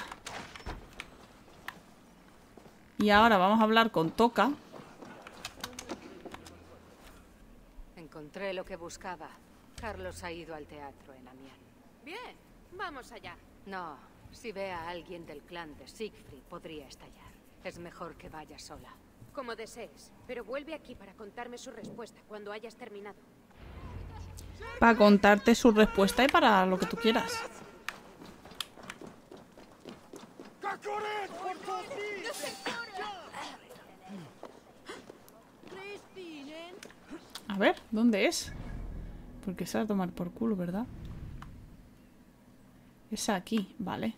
Y ahora vamos a hablar con Toca. Encontré lo que buscaba. Carlos ha ido al teatro en Amiens. Bien, vamos allá. No, si ve a alguien del clan de Siegfried podría estallar. Es mejor que vaya sola. Como desees, pero vuelve aquí para contarme su respuesta cuando hayas terminado. Para contarte su respuesta y para lo que tú quieras. A ver, ¿dónde es? Porque se va a tomar por culo, ¿verdad? Es aquí, vale.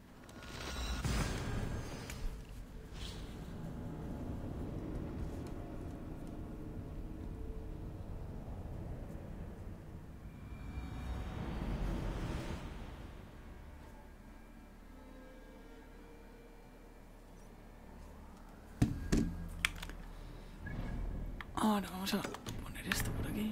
Ahora vamos a poner esto por aquí.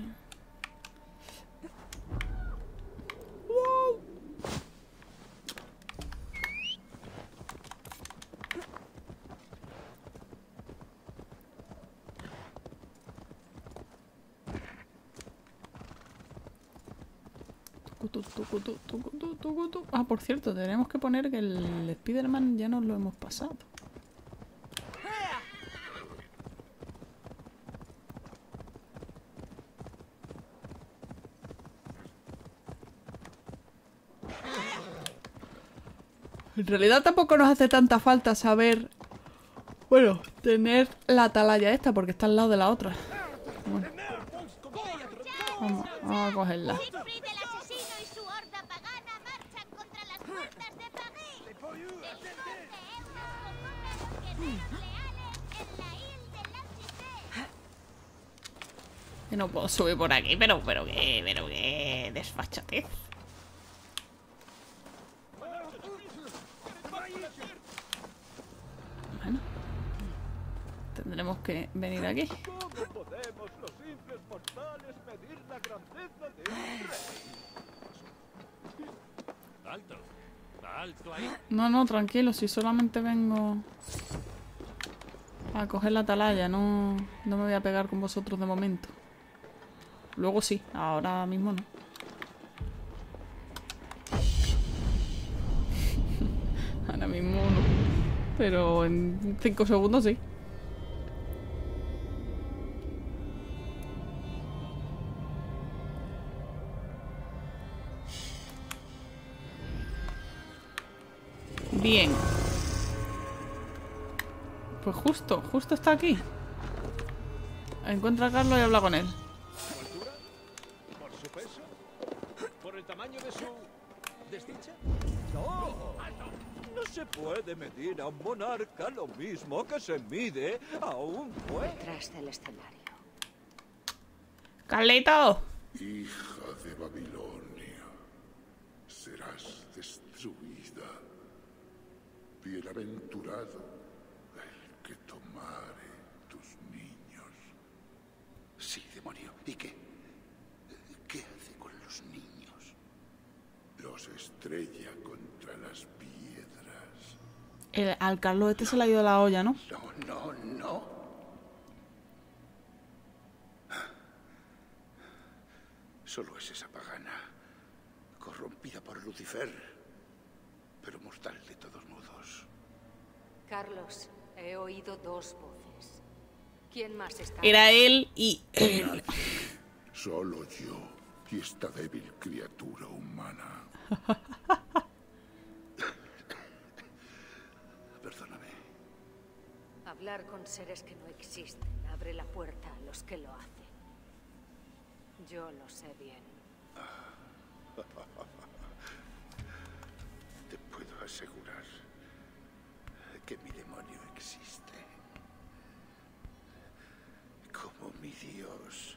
Ah, por cierto, tenemos que poner que el Spider-Man ya nos lo hemos pasado. En realidad tampoco nos hace tanta falta saber... Bueno, tener la atalaya esta porque está al lado de la otra. Bueno. Vamos, vamos a cogerla. Yo no puedo subir por aquí, pero, pero qué, pero qué desfachatez. Bueno, tendremos que venir aquí. ¿Cómo podemos los simples mortales medir la grandeza de un rey? Alto, alto ahí. No, no, tranquilo, si solamente vengo a coger la atalaya, no, no me voy a pegar con vosotros de momento. Luego sí, ahora mismo no. Ahora mismo no. Pero en cinco segundos sí. Bien. Pues justo, justo está aquí. Encuentra a Carlos y habla con él. se puede medir a un monarca lo mismo que se mide a un juez. Detrás del escenario. ¡Carlito! Hija de Babilonia, serás destruida. Bienaventurado el que tomare tus niños. Sí, demonio. ¿Y qué? ¿Qué hace con los niños? Los estrella contra las piedras. El, al Carlos este se le ha ido la olla, ¿no? No, no, no. Solo es esa pagana, corrompida por Lucifer, pero mortal de todos modos. Carlos, he oído dos voces. ¿Quién más está? Era él y él. Nadie, solo yo y esta débil criatura humana. Perdóname. Hablar con seres que no existen abre la puerta a los que lo hacen. Yo lo sé bien. Te puedo asegurar que mi demonio existe. Como mi Dios.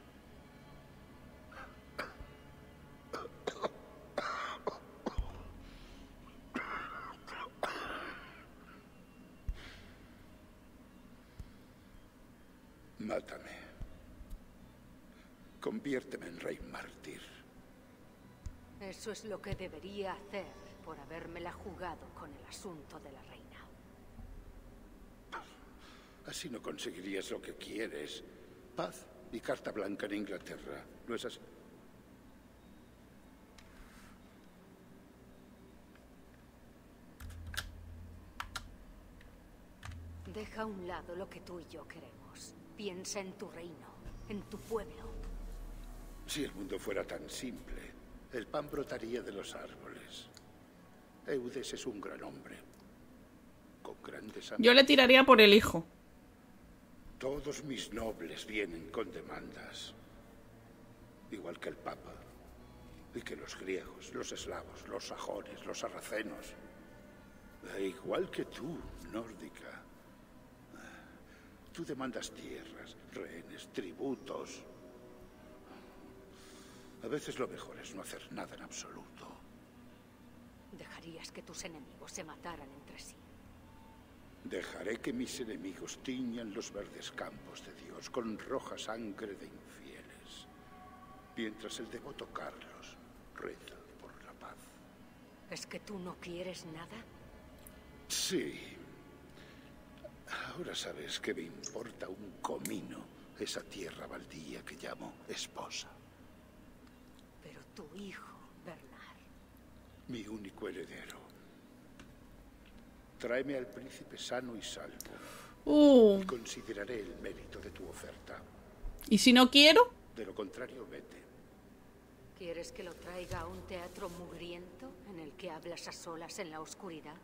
Mátame. Conviérteme en rey mártir. Eso es lo que debería hacer por habérmela jugado con el asunto de la reina. Así no conseguirías lo que quieres. Paz y carta blanca en Inglaterra. ¿No es así? Deja a un lado lo que tú y yo queremos. Piensa en tu reino, en tu pueblo. Si el mundo fuera tan simple, el pan brotaría de los árboles. Eudes es un gran hombre, con grandes ambiciones. Yo le tiraría por el hijo. Todos mis nobles vienen con demandas. Igual que el Papa. Y que los griegos, los eslavos, los sajones, los sarracenos. E igual que tú, nórdica. Tú demandas tierras, rehenes, tributos. A veces lo mejor es no hacer nada en absoluto. Dejarías que tus enemigos se mataran entre sí. Dejaré que mis enemigos tiñan los verdes campos de Dios con roja sangre de infieles, mientras el devoto Carlos reza por la paz. ¿Es que tú no quieres nada? Sí. Ahora sabes que me importa un comino esa tierra baldía que llamo esposa. Pero tu hijo, Bernard. Mi único heredero. Tráeme al príncipe sano y salvo. Uh. Y consideraré el mérito de tu oferta. ¿Y si no quiero? De lo contrario, vete. ¿Quieres que lo traiga a un teatro mugriento en el que hablas a solas en la oscuridad?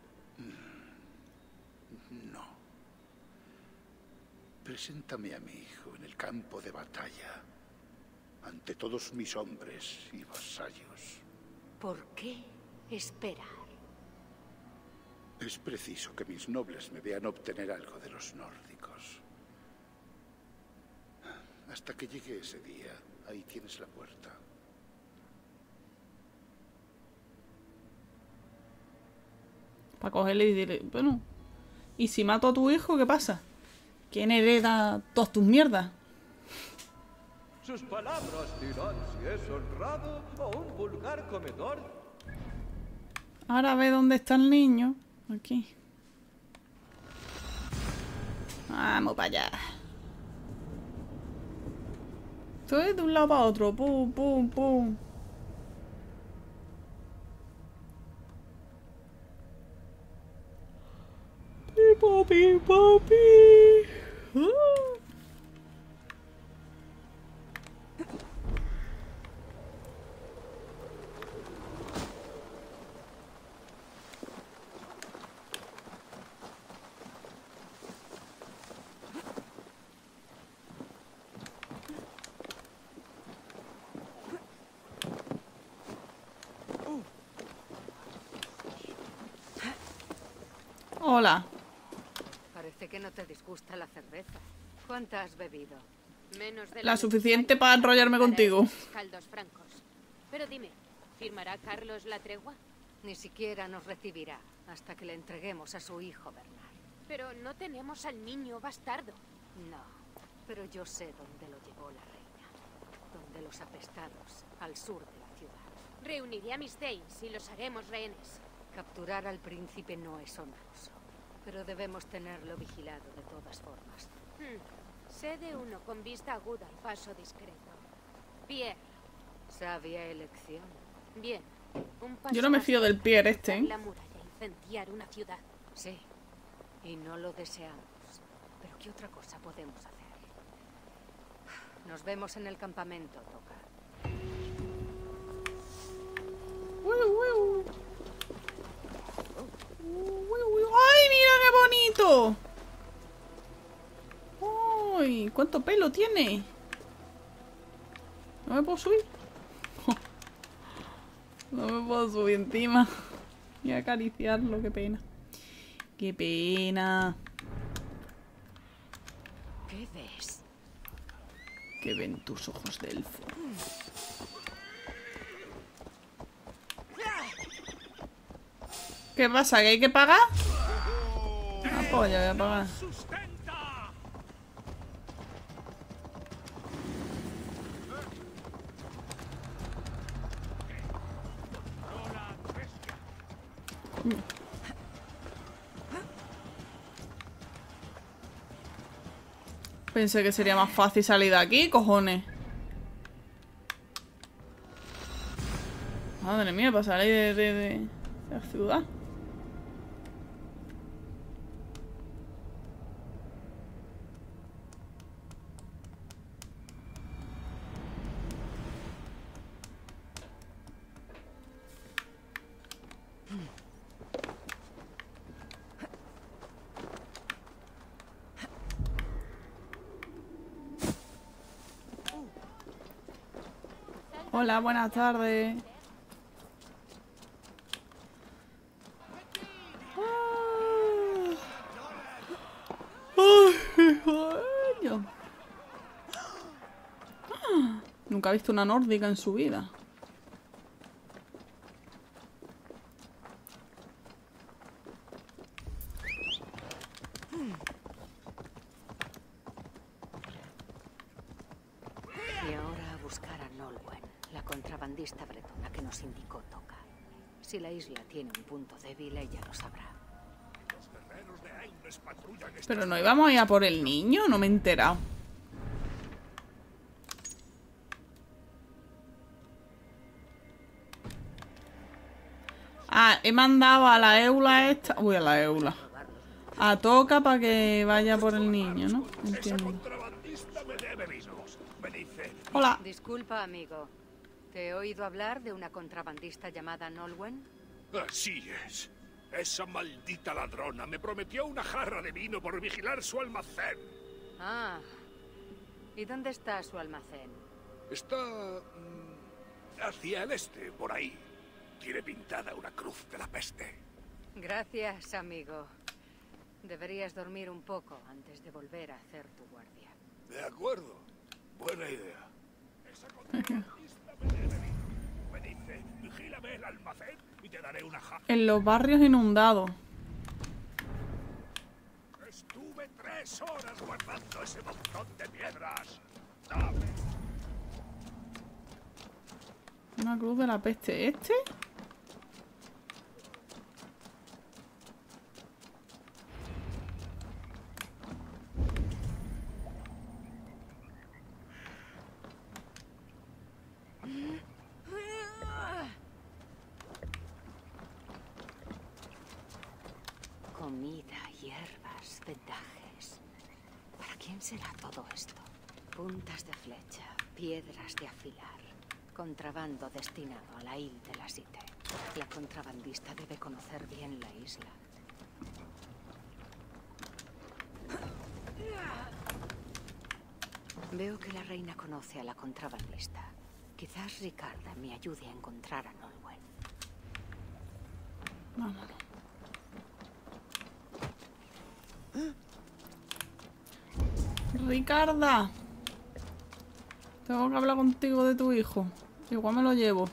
No. Preséntame a mi hijo en el campo de batalla, ante todos mis hombres y vasallos. ¿Por qué esperar? Es preciso que mis nobles me vean obtener algo de los nórdicos. Hasta que llegue ese día, ahí tienes la puerta. Para cogerle y decirle, bueno, ¿y si mato a tu hijo, qué pasa? ¿Quién hereda todas tus mierdas? Sus palabras dirán si es honrado o un vulgar comedor. Ahora ve dónde está el niño. Aquí. Vamos para allá. Estoy de un lado para otro. Pum, pum, pum. Pipo, pipo, pi. Uh. Hola. Parece que no te disgusta la cerveza. ¿Cuánta has bebido? Menos de La suficiente para enrollarme contigo. Caldos francos. Pero dime, ¿firmará Carlos la tregua? Ni siquiera nos recibirá hasta que le entreguemos a su hijo Bernard. Pero no tenemos al niño bastardo. No, pero yo sé dónde lo llevó la reina. Donde los apestados, al sur de la ciudad. Reuniré a mis Thanes y los haremos rehenes. Capturar al príncipe no es honroso, pero debemos tenerlo vigilado de todas formas. Hmm. Sé de uno con vista aguda y paso discreto. Pierre. Sabia elección. Bien. Un paso Yo no me fío del Pierre este, ¿eh? La muralla, incendiar una ciudad. Sí. Y no lo deseamos. Pero ¿qué otra cosa podemos hacer? Nos vemos en el campamento, Toca. ¡Ay, mira qué bonito! ¡Ay! ¿Cuánto pelo tiene? ¿No me puedo subir? No me puedo subir encima. Y acariciarlo, qué pena. ¡Qué pena! ¿Qué ves? ¿Qué ven tus ojos de elfo? ¿Qué pasa? ¿Que hay que pagar? Ah, pues ya voy a pagar. Pensé que sería más fácil salir de aquí, cojones. Madre mía, para salir de, de, de la ciudad. Hola, buenas tardes. Nunca ha visto una nórdica en su vida. Y ahora a buscar a Nolwenn, la contrabandista bretona que nos indicó Toca. Si la isla tiene un punto débil, ella lo sabrá. Pero no íbamos a ir a por el niño, no me he enterado. Ah, he mandado a la Eula esta... Uy, a la Eula. A Toca para que vaya por el niño, ¿no? Entiendo. Hola. Disculpa, amigo. ¿Te he oído hablar de una contrabandista llamada Nolwenn? Así es. Esa maldita ladrona me prometió una jarra de vino por vigilar su almacén. Ah. ¿Y dónde está su almacén? Está... mmm, hacia el este, por ahí. Tiene pintada una cruz de la peste. Gracias, amigo. Deberías dormir un poco antes de volver a hacer tu guardia. De acuerdo. Buena idea. Esa contrabandista me debe vino. Me dice, vigílame el almacén y te daré una jarra. En los barrios inundados. Estuve tres horas guardando ese montón de piedras. Dame. Una cruz de la peste. ¿Este? Comida, hierbas, vendajes. ¿Para quién será todo esto? Puntas de flecha, piedras de afilar. Contrabando destinado a la isla de la Cité. La contrabandista debe conocer bien la isla. Veo que la reina conoce a la contrabandista. Quizás Ricarda me ayude a encontrar a Nolwenn. Vámonos. Ricarda. Tengo que hablar contigo de tu hijo. Igual me lo llevo.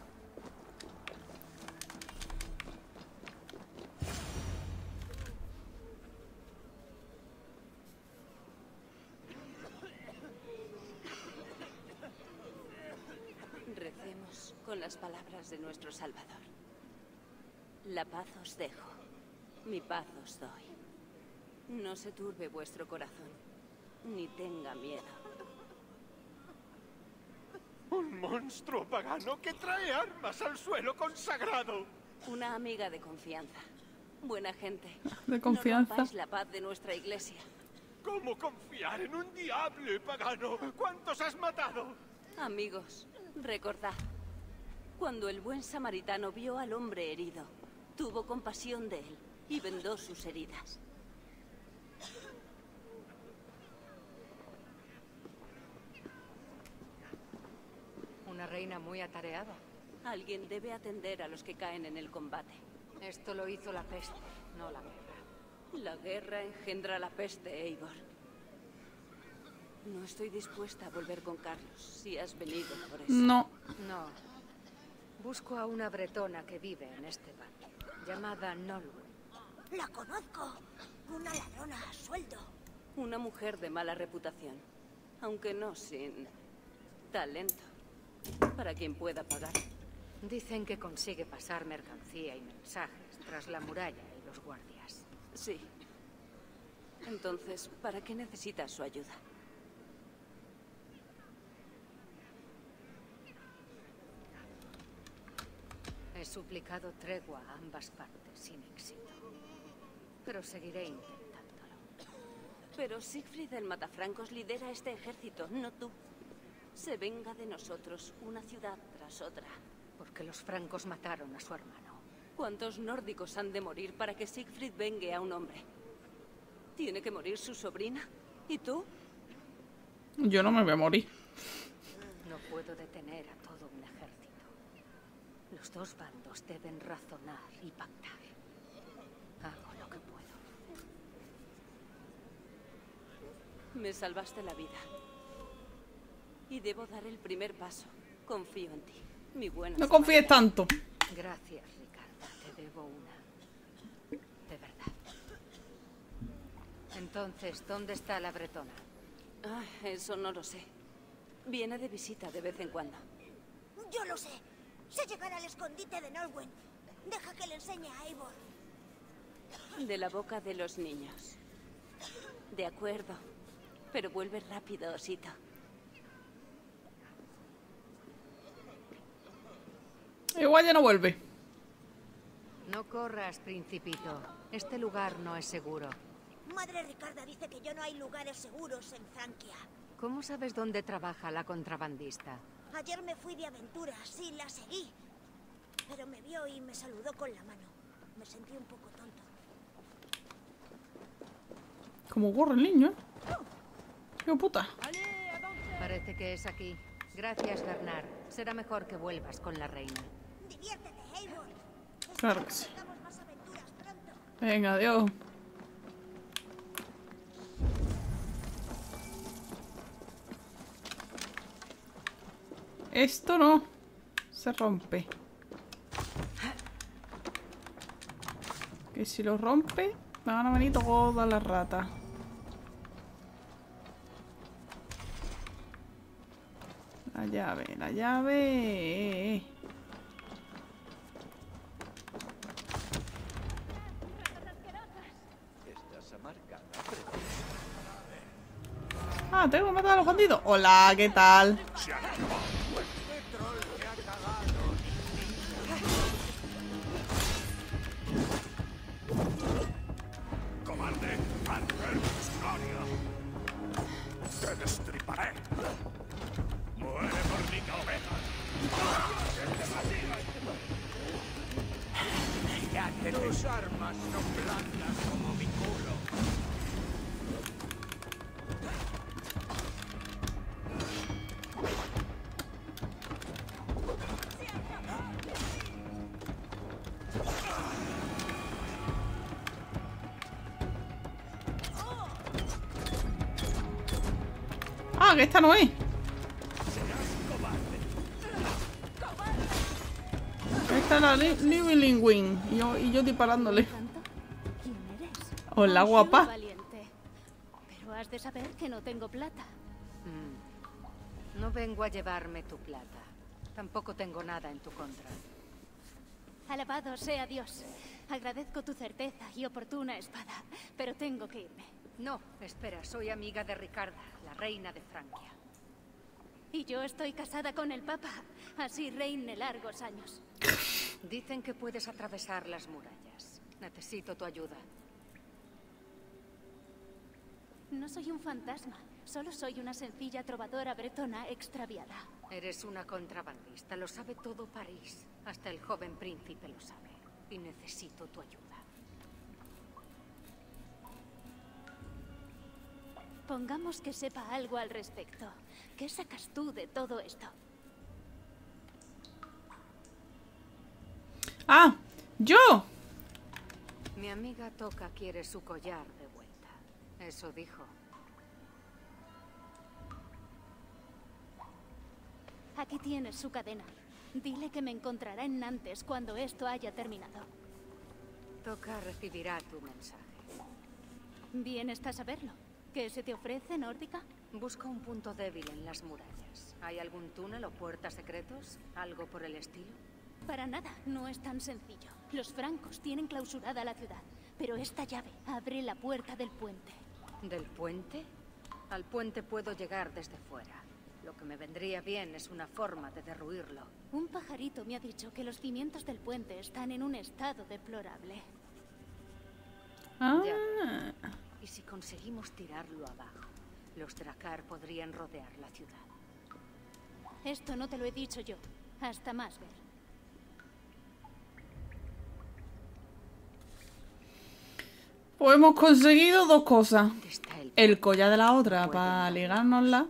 Recemos con las palabras de nuestro Salvador. La paz os dejo, mi paz os doy. No se turbe vuestro corazón, ni tenga miedo. Un monstruo pagano que trae armas al suelo consagrado. Una amiga de confianza. Buena gente. De confianza. No rompáis la paz de nuestra iglesia. ¿Cómo confiar en un diablo pagano? ¿Cuántos has matado? Amigos, recordad. Cuando el buen samaritano vio al hombre herido, tuvo compasión de él y vendó sus heridas. Una reina muy atareada. Alguien debe atender a los que caen en el combate. Esto lo hizo la peste, no la guerra. La guerra engendra la peste, Eivor. No estoy dispuesta a volver con Carlos, si has venido por eso. No. No. Busco a una bretona que vive en este valle, llamada Nolwenn. La conozco. Una ladrona a sueldo. Una mujer de mala reputación, aunque no sin talento, para quien pueda pagar. Dicen que consigue pasar mercancía y mensajes tras la muralla y los guardias. Sí. Entonces, ¿para qué necesitas su ayuda? He suplicado tregua a ambas partes sin éxito. Pero seguiré intentándolo. Pero Siegfried el Matafrancos lidera este ejército, no tú. Se venga de nosotros una ciudad tras otra. Porque los francos mataron a su hermano. ¿Cuántos nórdicos han de morir para que Siegfried vengue a un hombre? ¿Tiene que morir su sobrina? ¿Y tú? Yo no me voy a morir. No puedo detener a todo un ejército. Los dos bandos deben razonar y pactar. Hago lo que puedo. Me salvaste la vida. Y debo dar el primer paso. Confío en ti, mi buena. No confíes tanto. Gracias, Ricarda. Te debo una. De verdad. Entonces, ¿dónde está la bretona? Ah, eso no lo sé. Viene de visita de vez en cuando. Yo lo sé. Sé llegar al escondite de Nolwenn. Deja que le enseñe a Eivor. De la boca de los niños. De acuerdo. Pero vuelve rápido, Osito. Igual ya no vuelve. No corras, principito. Este lugar no es seguro. Madre Ricarda dice que ya no hay lugares seguros en Francia. ¿Cómo sabes dónde trabaja la contrabandista? Ayer me fui de aventura, sí, la seguí. Pero me vio y me saludó con la mano. Me sentí un poco tonto. Como corre el niño, ¿eh? ¡Qué puta! Parece que es aquí. Gracias, Bernard. Será mejor que vuelvas con la reina. Diviértete, Eivor. Claro que sí. Más aventuras pronto. Venga, adiós. Esto no se rompe. Que si lo rompe, me van a venir todas las ratas. La llave, la llave. Ah, tengo que matar a los bandidos. Hola, ¿qué tal? ¡Cobarde! ¡Al ver tu historia! ¡Te destriparé! ¡Muere, borrica oveja! Tus armas son blandas como mi culo. Ah, que esta no es. Esta es la li Living Wing. Y yo, y yo disparándole. Hola, guapa. Pero has de saber que no tengo plata. Mm. No vengo a llevarme tu plata. Tampoco tengo nada en tu contra. Alabado sea Dios. Agradezco tu certeza y oportuna espada, pero tengo que irme. No, espera, soy amiga de Ricarda, la reina de Francia. Y yo estoy casada con el Papa, así reine largos años. Dicen que puedes atravesar las murallas. Necesito tu ayuda. No soy un fantasma, solo soy una sencilla trovadora bretona extraviada. Eres una contrabandista, lo sabe todo París. Hasta el joven príncipe lo sabe. Y necesito tu ayuda. Pongamos que sepa algo al respecto. ¿Qué sacas tú de todo esto? ¡Ah! ¡Yo! Mi amiga Toca quiere su collar de vuelta. Eso dijo. Aquí tienes su cadena. Dile que me encontrará en Nantes cuando esto haya terminado. Toca recibirá tu mensaje. Vienes a saberlo. ¿Qué se te ofrece, Nórdica? Busca un punto débil en las murallas. ¿Hay algún túnel o puertas secretos? ¿Algo por el estilo? Para nada, no es tan sencillo. Los francos tienen clausurada la ciudad, pero esta llave abre la puerta del puente. ¿Del puente? Al puente puedo llegar desde fuera. Lo que me vendría bien es una forma de derruirlo. Un pajarito me ha dicho que los cimientos del puente están en un estado deplorable. Ah. Ya. Y si conseguimos tirarlo abajo, los Drakkar podrían rodear la ciudad. Esto no te lo he dicho yo. Hasta más ver. Pues hemos conseguido dos cosas. El collar de la otra para ligárnosla.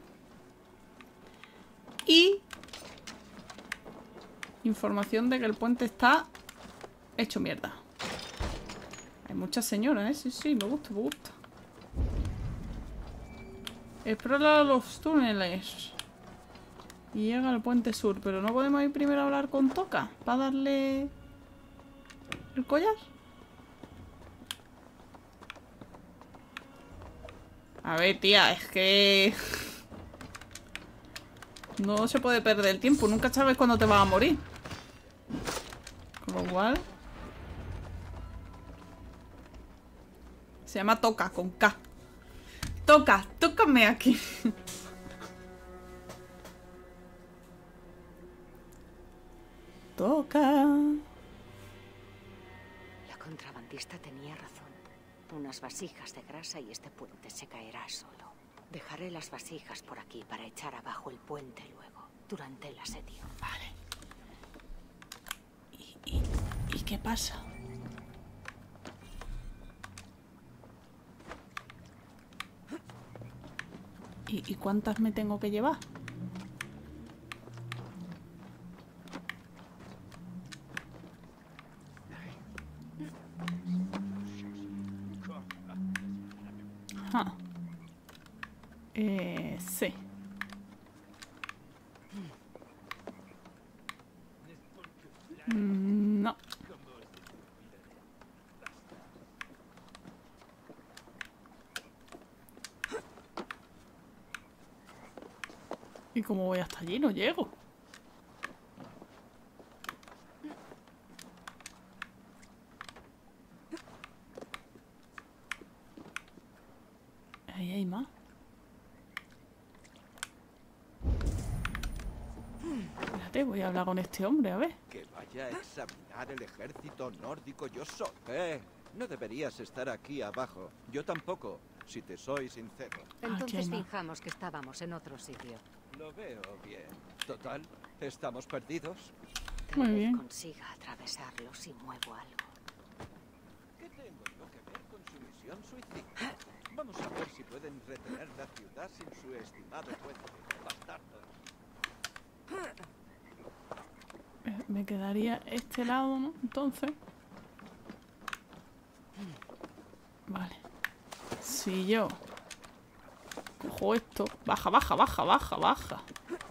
Y información de que el puente está hecho mierda. Hay muchas señoras, ¿eh? Sí, sí, me gusta, me gusta. Explora los túneles. Y llega al puente sur. Pero no podemos ir primero a hablar con Toca para darle el collar. A ver, tía, es que no se puede perder el tiempo. Nunca sabes cuándo te vas a morir. Con lo cual se llama Toca, con K. Toca, tócame aquí. Toca. La contrabandista tenía razón. Unas vasijas de grasa y este puente se caerá solo. Dejaré las vasijas por aquí para echar abajo el puente luego, durante el asedio. Vale. ¿Y, y, ¿y qué pasa? ¿Y, ¿Y cuántas me tengo que llevar? Ajá. Eh, sí. Mm, no. ¿Y cómo voy hasta allí? No llego. Ahí hay más. Espérate, voy a hablar con este hombre, a ver. Que vaya a examinar el ejército nórdico yo solo. ¿Eh? No deberías estar aquí abajo. Yo tampoco, si te soy sincero. Entonces fijamos que estábamos en otro sitio. Lo veo bien. Total, ¿estamos perdidos? Tal Muy vez bien. consiga atravesarlo si muevo algo. ¿Qué tengo yo que ver con su misión suicida? Vamos a ver si pueden retener la ciudad sin su estimado puente. Bastardos. Eh, Me quedaría este lado, ¿no? Entonces. Vale. Si yo cojo cojo esto. Baja, baja, baja, baja, baja.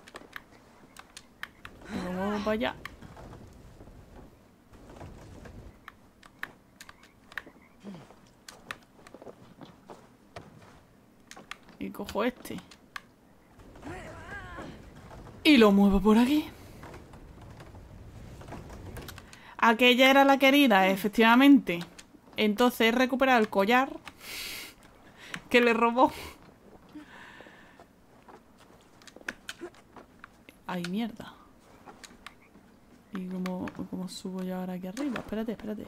Me lo muevo para allá. Y cojo este. Y lo muevo por aquí. Aquella era la querida, efectivamente. Entonces he recuperado el collar que le robó. Ay, mierda. ¿Y cómo, cómo subo yo ahora aquí arriba? Espérate, espérate.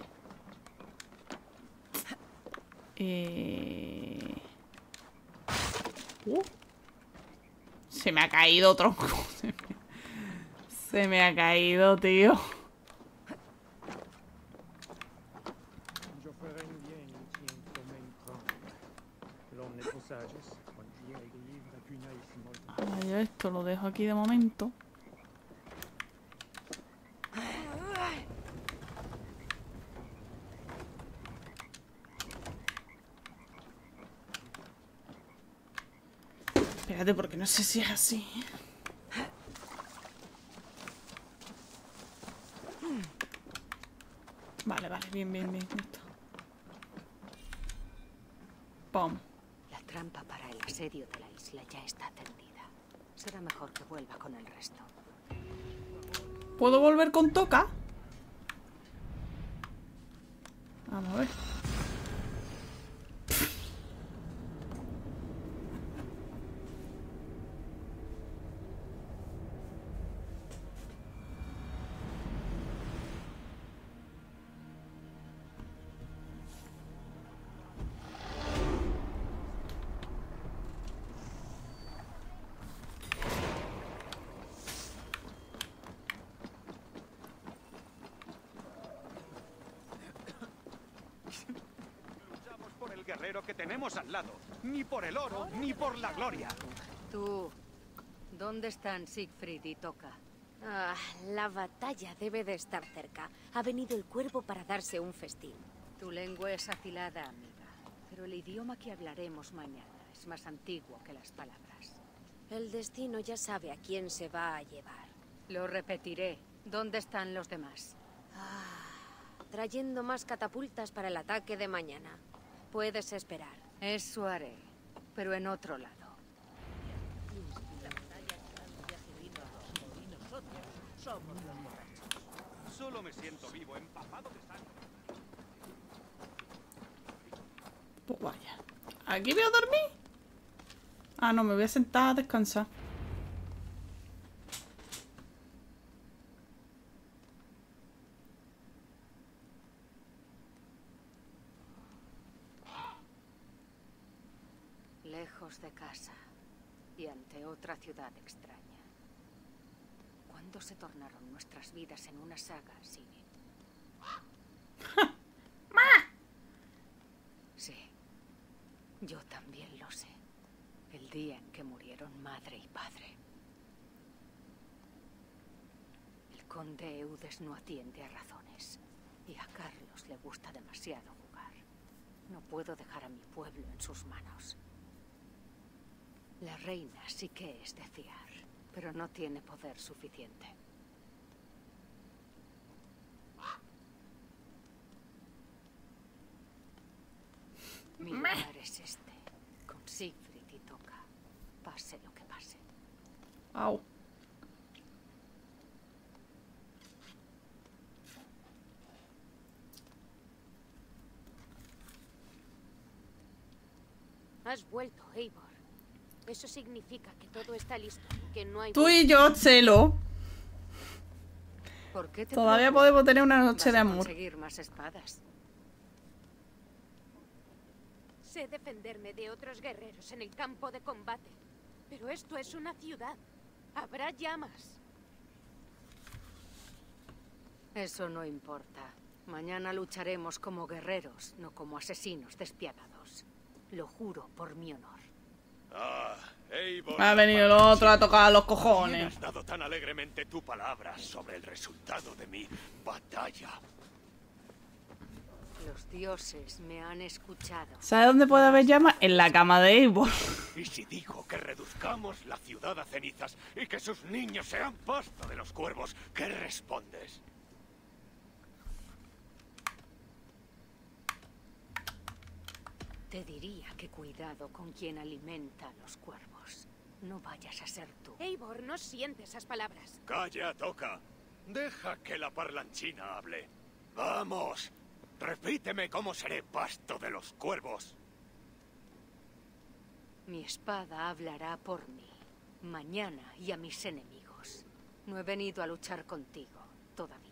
Eh... Uh. Se me ha caído, tronco. Se me, se me ha caído, tío. Ahora yo esto lo dejo aquí de momento. Espérate, porque no sé si es así. Vale, vale, bien, bien, bien. Listo. Pum. La trampa para el asedio de la isla ya está tendida. Será mejor que vuelva con el resto. ¿Puedo volver con Toca? Vamos a ver. Guerrero que tenemos al lado, ni por el oro, ni por la gloria. Tú, ¿dónde están Siegfried y Toca? Ah, la batalla debe de estar cerca. Ha venido el cuervo para darse un festín. Tu lengua es afilada, amiga, pero el idioma que hablaremos mañana es más antiguo que las palabras. El destino ya sabe a quién se va a llevar. Lo repetiré. ¿Dónde están los demás? Ah, trayendo más catapultas para el ataque de mañana. Puedes esperar. Eso haré, pero en otro lado. Solo me siento vivo, empapado de sangre. Pues vaya. ¿Aquí voy a dormir? Ah, no, me voy a sentar a descansar. Lejos de casa y ante otra ciudad extraña. ¿Cuándo se tornaron nuestras vidas en una saga, Signe? Sí, yo también lo sé. El día en que murieron madre y padre. El conde Eudes no atiende a razones. Y a Carlos le gusta demasiado jugar. No puedo dejar a mi pueblo en sus manos. La reina sí que es de fiar, pero no tiene poder suficiente. Mi lugar es este, con Siegfried y Toca, pase lo que pase. Au. Has vuelto, Eivor. Eso significa que todo está listo, que no hay... Tú y yo, Chelo. ¿Por qué te Todavía preocupa? podemos tener una noche ¿Vas de a amor. conseguir más espadas? Sé defenderme de otros guerreros en el campo de combate. Pero esto es una ciudad. Habrá llamas. Eso no importa. Mañana lucharemos como guerreros, no como asesinos despiadados. Lo juro por mi honor. Ah, Eivor. Ha venido el otro a tocar los ¿Quién cojones. has dado tan alegremente tu palabra sobre el resultado de mi batalla? Los dioses me han escuchado. ¿Sabes dónde puede haber llama? En la cama de Eivor. ¿Y si digo que reduzcamos la ciudad a cenizas y que sus niños sean pasto de los cuervos, qué respondes? Te diría que cuidado con quien alimenta a los cuervos. No vayas a ser tú. Eivor, no siente esas palabras. Calla, Toca. Deja que la parlanchina hable. Vamos. Repíteme cómo seré pasto de los cuervos. Mi espada hablará por mí. Mañana y a mis enemigos. No he venido a luchar contigo todavía.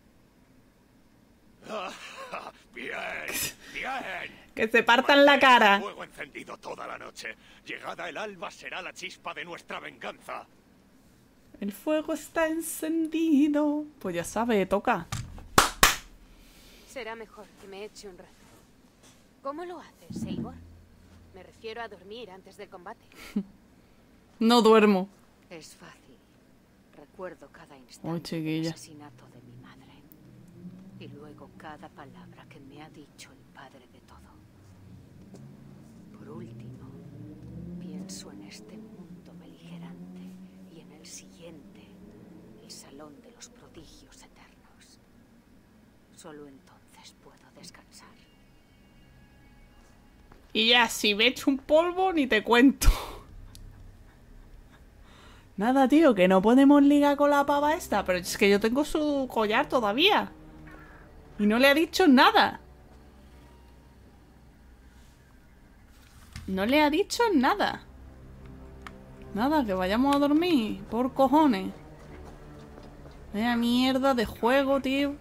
Bien, bien. Que se partan la cara. Fuego encendido toda la noche. Llegada el alba será la chispa de nuestra venganza. El fuego está encendido. Pues ya sabe, Toca. Será mejor que me eche un rato. ¿Cómo lo haces, Eivor? Me refiero a dormir antes del combate. No duermo. Es fácil. Recuerdo cada Uy, instante del chiquilla. asesinato de mi madre. Y luego cada palabra que me ha dicho el padre de todo. Por último, pienso en este mundo beligerante y en el siguiente, el salón de los prodigios eternos. Solo entonces puedo descansar. Y ya, si me echo un polvo, ni te cuento. Nada, tío, que no podemos ligar con la pava esta. Pero es que yo tengo su collar todavía. Y no le ha dicho nada. No le ha dicho nada. Nada, que vayamos a dormir. Por cojones. Vaya mierda de juego, tío.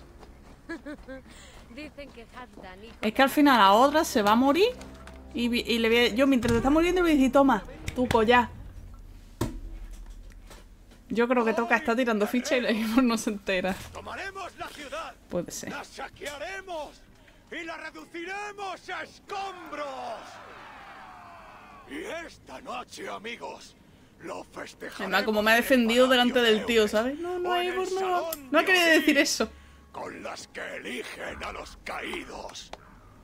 Dicen que Halfdan, hijo Es que al final la otra se va a morir. Y, vi- y le voy a- yo mientras te está muriendo le voy a decir, toma, tu collar. Yo creo que Toca está tirando ficha y la Eivor no se entera. Tomaremos la ciudad. Puede ser. La saquearemos y la reduciremos a escombros. Y esta noche, amigos, lo festejaremos. Además, como me ha defendido delante del tío, ¿sabes? No, no, Eivor, no. No ha querido decir eso. Con las que eligen a los caídos.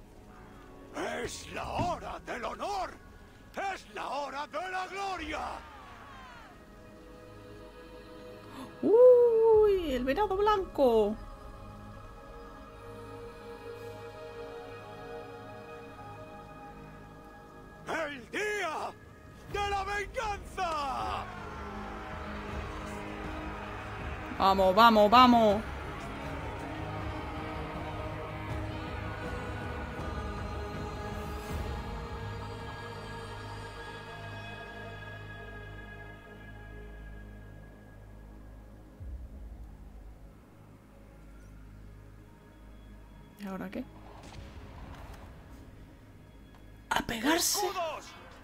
Es la hora del honor. Es la hora de la gloria. Uy, el venado blanco. ¡El día de la venganza! Vamos, vamos, vamos. ¿Y ahora qué? ¡A pegarse! ¡Escudos!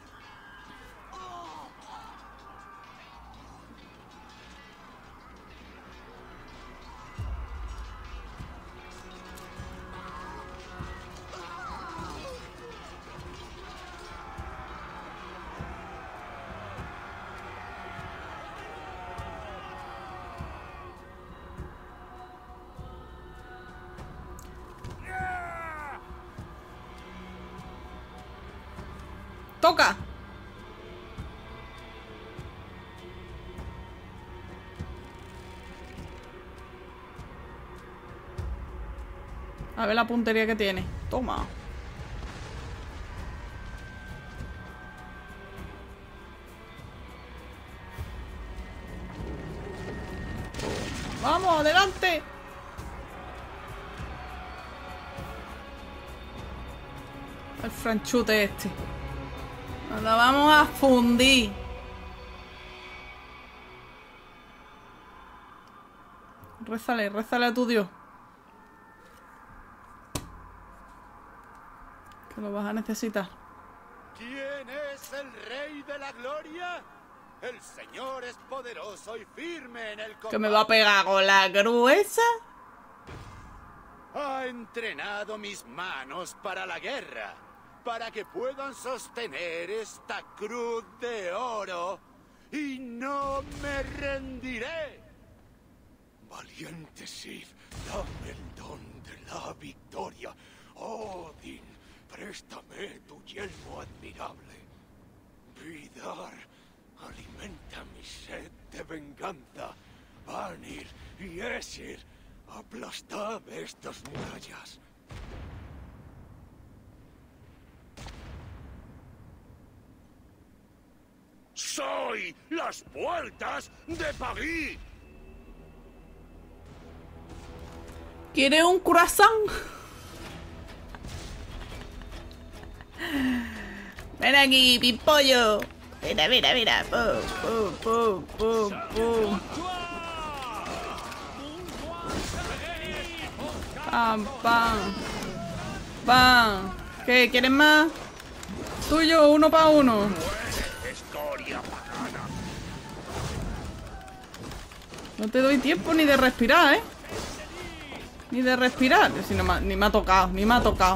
¡Toca! A ver la puntería que tiene. Toma. ¡Vamos, adelante! El franchute este. Ahora vamos a fundir. Rézale, rézale a tu Dios. Que lo vas a necesitar. ¿Quién es el rey de la gloria? El Señor es poderoso y firme en el combate. ¿Que me va a pegar con la cruz esa? Ha entrenado mis manos para la guerra, para que puedan sostener esta cruz de oro, y no me rendiré. Valiente Sif, dame el don de la victoria, Odin, préstame tu yelmo admirable. Vidar, alimenta mi sed de venganza. Vanir y Esir, aplastad estas murallas. ¡Soy las puertas de París! ¿Quiere un croissant? Ven aquí, pimpollo. Mira, mira, mira. Pum, pum, pum, pum, pum. Pam, pam. Pam. ¿Qué? ¿Quieres más? Tuyo, uno para uno. No te doy tiempo ni de respirar, ¿eh? Ni de respirar. Si no, ni me ha tocado, ni me ha tocado.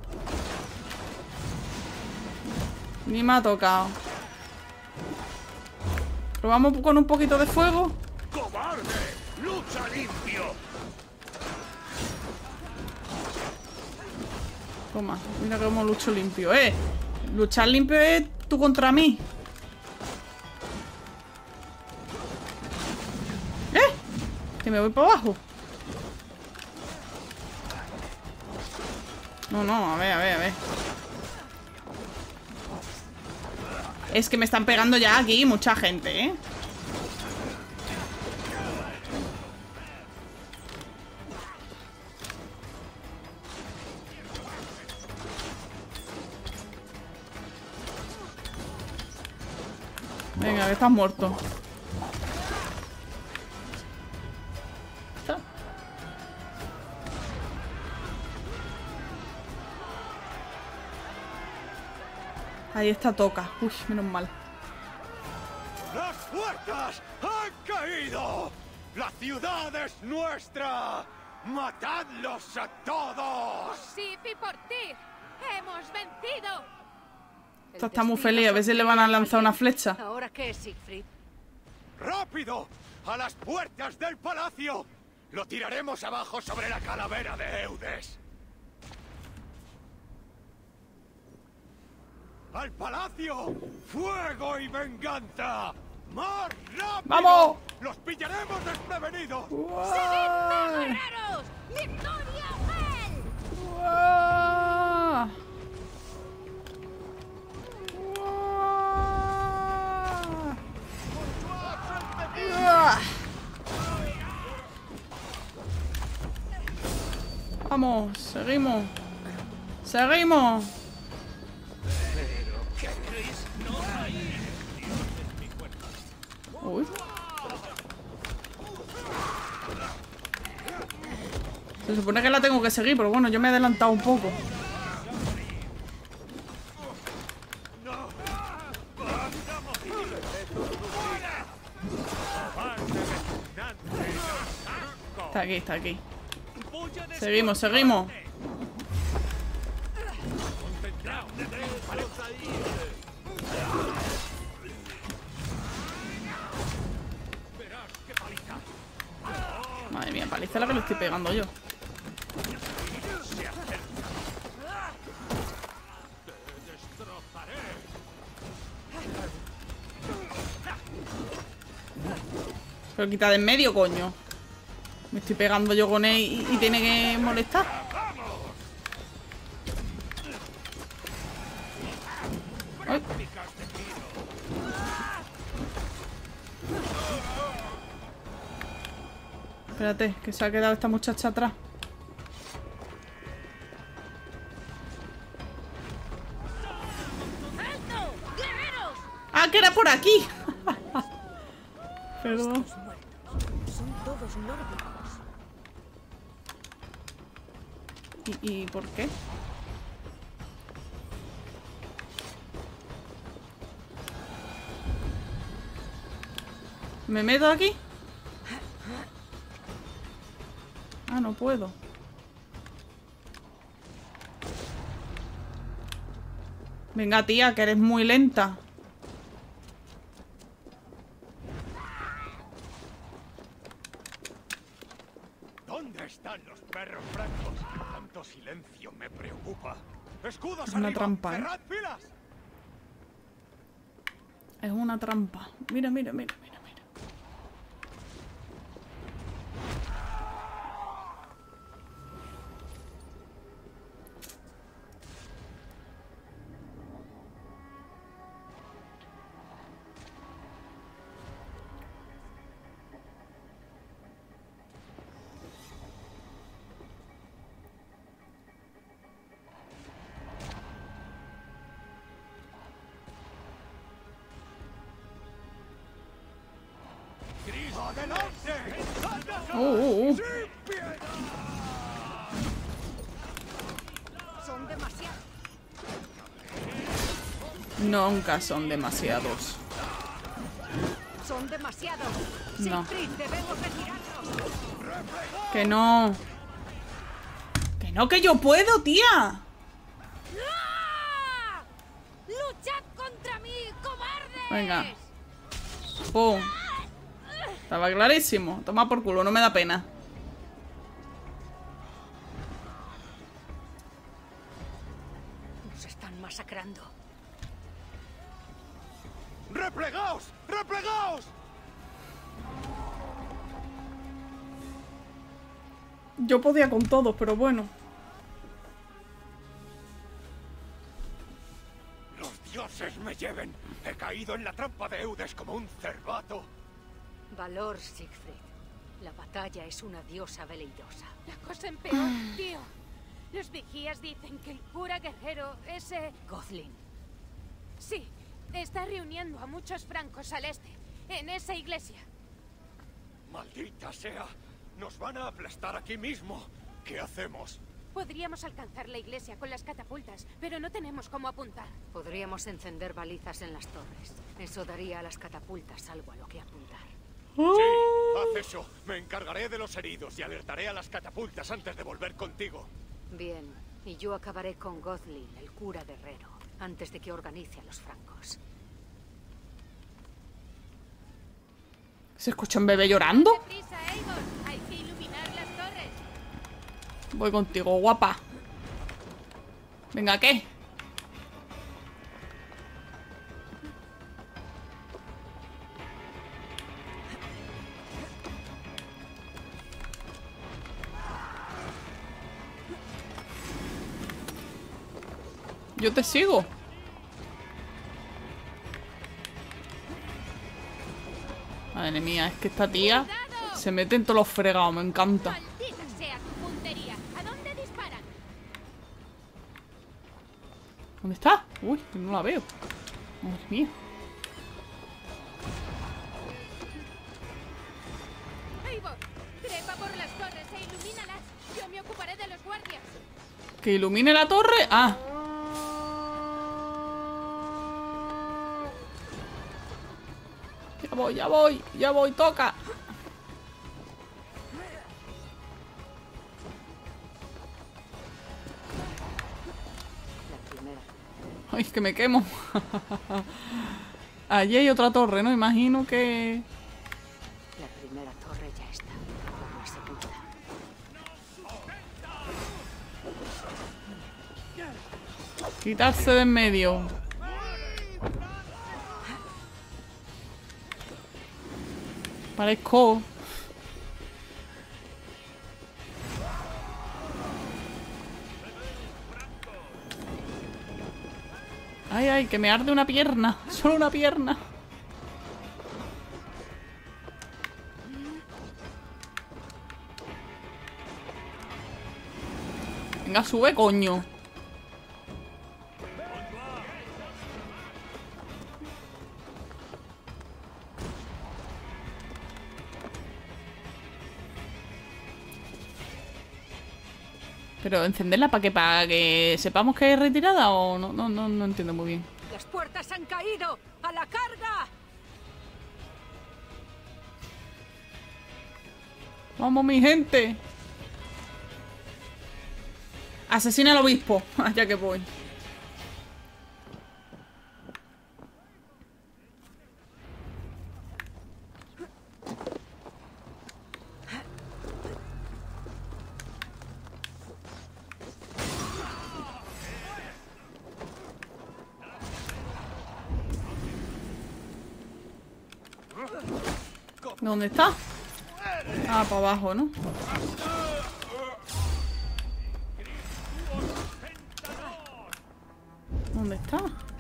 Ni me ha tocado. Probamos con un poquito de fuego. ¡Cobarde! ¡Lucha limpio! Toma, mira cómo lucho limpio. ¡Eh! Luchar limpio es tú contra mí. ¡Eh! Que me voy para abajo. No, no, a ver, a ver, a ver. Es que me están pegando ya aquí mucha gente, ¿eh? Venga, que estás muerto. ¿Está? Ahí está Toca. Uy, menos mal. ¡Las puertas han caído! ¡La ciudad es nuestra! ¡Matadlos a todos! Sí, y por ti. ¡Hemos vencido! Esta está muy feliz. A ver si le van a lanzar una flecha. ¿Ahora qué, Siegfried? ¡Rápido! ¡A las puertas del palacio! ¡Lo tiraremos abajo sobre la calavera de Eudes! ¡Al palacio! ¡Fuego y venganza! ¡Más rápido! ¡Vamos! ¡Los pillaremos desprevenidos! ¡Seguidme, guerreros! ¡Victoria Hel! ¡Uah! ¡Uah! Vamos, seguimos. Seguimos. Uy. Se supone que la tengo que seguir, pero bueno, yo me he adelantado un poco. Está aquí, está aquí. Seguimos, seguimos. Madre mía, paliza la que le estoy pegando yo. Pero quita de en medio, coño. Me estoy pegando yo con él y, y tiene que molestar. Ay. Espérate, que se ha quedado esta muchacha atrás. ¡Ah, que era por aquí! Perdón. Son todos nórdicos. ¿Y, ¿Y por qué? ¿Me meto aquí? Ah, no puedo. Venga, tía, que eres muy lenta. ¿Dónde están los perros francos? Tanto silencio me preocupa. una trampa, ¿eh? Es una trampa. Mira, mira, mira, mira, mira. Oh, oh, oh. Son demasiados. Nunca son demasiados. Son demasiados. No. Siegfried, debemos retirarnos. Que no. Que no, que yo puedo, tía. ¡Ah! ¡Luchad contra mí, cobardes! Venga. Pum. Estaba clarísimo. Toma por culo, no me da pena. Nos están masacrando. ¡Replegaos! ¡Replegaos! Yo podía con todos, pero bueno. ¡Los dioses me lleven! He caído en la trampa de Eudes como un cervato. Valor, Siegfried. La batalla es una diosa veleidosa. La cosa empeora, tío. Los vigías dicen que el cura guerrero, ese... Gothlin. Sí, está reuniendo a muchos francos al este, en esa iglesia. ¡Maldita sea! ¡Nos van a aplastar aquí mismo! ¿Qué hacemos? Podríamos alcanzar la iglesia con las catapultas, pero no tenemos cómo apuntar. Podríamos encender balizas en las torres. Eso daría a las catapultas algo a lo que apuntar. Sí, haz eso. Me encargaré de los heridos y alertaré a las catapultas antes de volver contigo. Bien, y yo acabaré con Gothlin, el cura guerrero, antes de que organice a los francos. ¿Se escucha un bebé llorando? ¡Deprisa, Eivor! Hay que iluminar las torres. Voy contigo, guapa. Venga, ¿qué? Yo te sigo. Madre mía, es que esta tía se mete en todos los fregados, me encanta. ¡Maldita sea tu puntería! ¿A dónde disparan? ¿Dónde está? Uy, no la veo. Madre mía. Eivor, trepa por las torres e ilumínalas. Yo me ocuparé de los guardias. ¿Que ilumine la torre? Ah. Ya voy, ya voy, ya voy, toca. Ay, que me quemo. Allí hay otra torre, ¿no? Imagino que... La primera torre ya está. Por la segunda. Quitarse de en medio. Parezco. Ay, ay, que me arde una pierna. Solo una pierna. Venga, sube, coño. Pero encenderla para que para que sepamos que es retirada o no, no, no, no entiendo muy bien. ¡Las puertas han caído! ¡A la carga! Vamos, mi gente. Asesina al obispo. Allá que voy. ¿Dónde está? Ah, para abajo, ¿no? ¿Dónde está?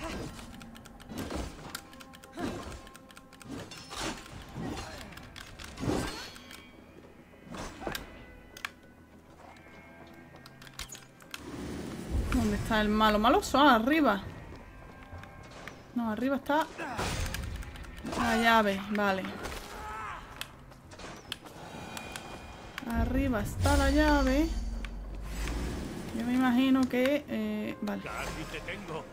¿Dónde está el malo maloso? Ah, arriba. No, arriba está la llave, vale. Arriba está la llave. Yo me imagino que... Eh, vale. Casi te tengo.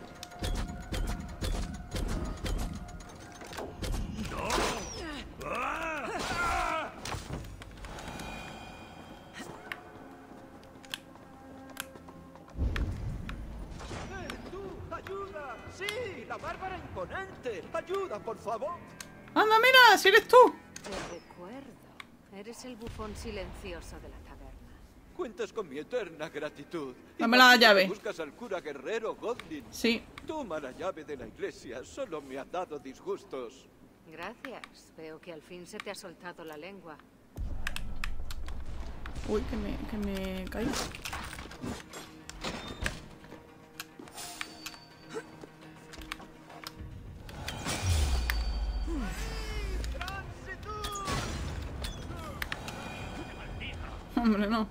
¡No! ¡Ah! ¡Eh, tú! ¡Ayuda! ¡Sí! ¡La Bárbara imponente! ¡Ayuda, por favor! ¡Anda, mira! ¡Si eres tú! Te recuerdo. Eres el bufón silencioso de la taberna. Cuentas con mi eterna gratitud. Dame la llave. Buscas al cura guerrero Godlin. Sí. Toma la llave de la iglesia. Solo me ha dado disgustos. Gracias. Veo que al fin se te ha soltado la lengua. Uy, que me, que me caí. Hombre, no.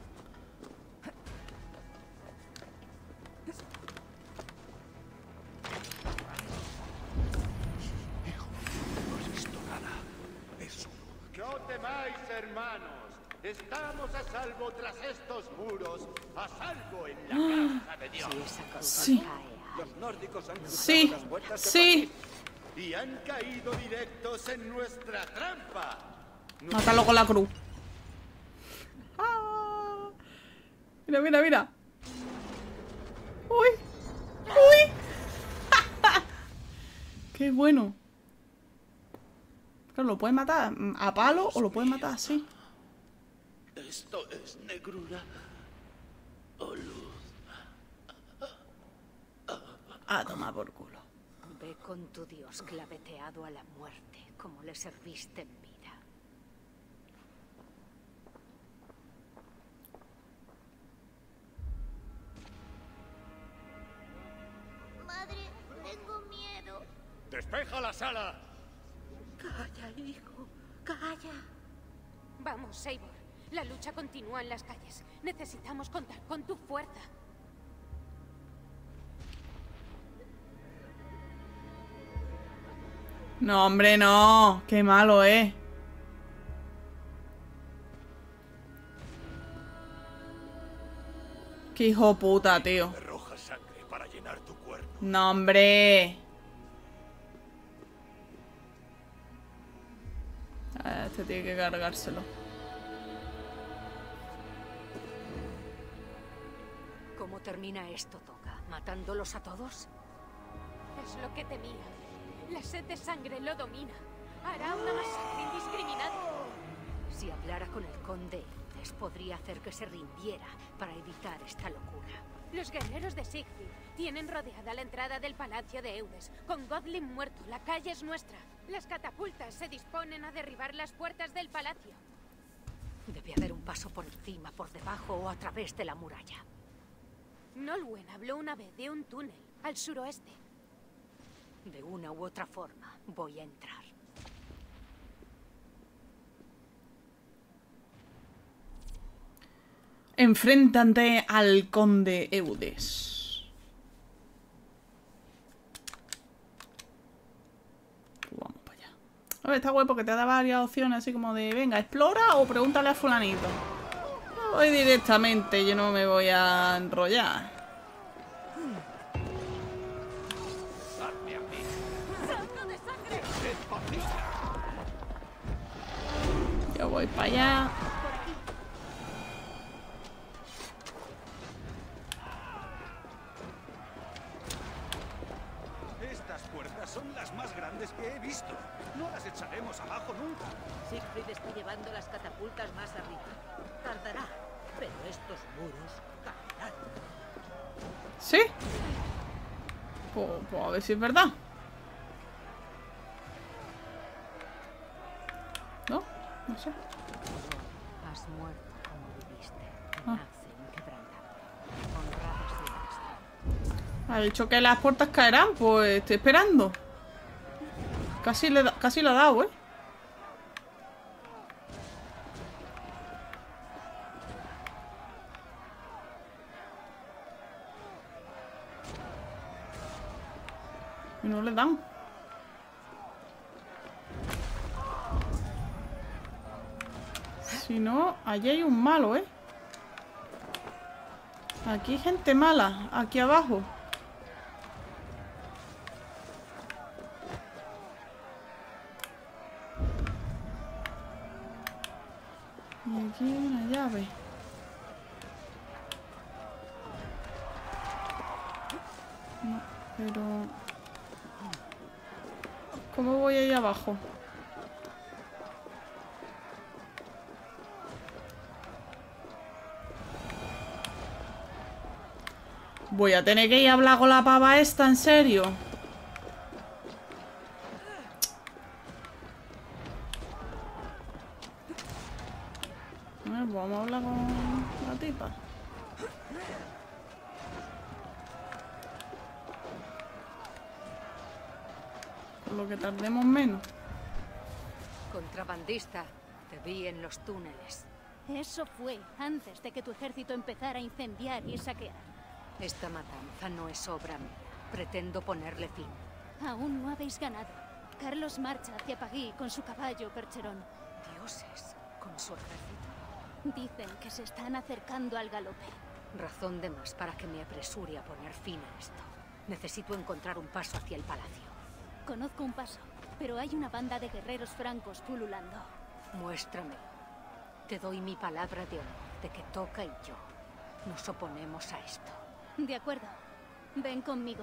No temáis, hermanos. Estamos a salvo tras estos muros, a salvo en la casa de Dios. Sí. Los nórdicos han cruzado Sí. las puertas de Sí. Y han caído directos en nuestra trampa. Mátalo con la cruz. Ah. Mira, mira, mira. Uy. Uy. Qué bueno. Claro, lo puedes matar a palo o lo puedes matar así. Esto es negrura o luz. A tomar por culo. Ve con tu dios claveteado a la muerte, como le serviste en vida. Madre, tengo miedo. ¡Despeja la sala! Calla, hijo. Calla. Vamos, Eivor. La lucha continúa en las calles. Necesitamos contar con tu fuerza. No, hombre, no. Qué malo, eh. Qué hijo puta, tío. Roja sangre para llenar tu cuerpo. No, hombre. Ah, este tiene que cargárselo. ¿Cómo termina esto, Toca? ¿Matándolos a todos? Es lo que temía. La sed de sangre lo domina. Hará una masacre indiscriminada. Si hablara con el conde Eudes, podría hacer que se rindiera para evitar esta locura. Los guerreros de Sigfrid tienen rodeada la entrada del palacio de Eudes. Con Godlin muerto, la calle es nuestra. Las catapultas se disponen a derribar las puertas del palacio. Debe haber un paso por encima, por debajo o a través de la muralla. Nolwenn habló una vez de un túnel al suroeste. De una u otra forma, voy a entrar. Enfréntate al conde Eudes. Pues vamos para allá. A ver, está guay porque te da varias opciones así como de, venga, explora o pregúntale a fulanito. No voy directamente, yo no me voy a enrollar. Yo voy para allá. Estas puertas son las más grandes que he visto. No las echaremos abajo nunca. Siegfried está llevando las catapultas más arriba. Tardará, pero estos muros caerán. ¿Sí? Pues, pues a ver si es verdad. ¿No? No sé. Has muerto como viviste. Ah. Nace inquebrantable. Honradas de extra. Ha dicho que las puertas caerán, pues estoy esperando. Casi le, da, casi le ha dado, ¿eh? Y no le dan. Si no, allí hay un malo, ¿eh? Aquí hay gente mala, aquí abajo. Y aquí hay una llave. No, pero... ¿Cómo voy ahí abajo? Voy a tener que ir a hablar con la pava esta, ¿en serio? A ver, vamos a hablar con la tipa. Por lo que tardemos menos. Contrabandista, te vi en los túneles. Eso fue antes de que tu ejército empezara a incendiar y saquear. Esta matanza no es obra mía. Pretendo ponerle fin. Aún no habéis ganado. Carlos marcha hacia Pagui con su caballo Percherón. Dioses, con su ejército. Dicen que se están acercando al galope. Razón de más para que me apresure a poner fin a esto. Necesito encontrar un paso hacia el palacio. Conozco un paso, pero hay una banda de guerreros francos pululando. Muéstramelo. Te doy mi palabra de honor de que Toca y yo nos oponemos a esto. De acuerdo. Ven conmigo.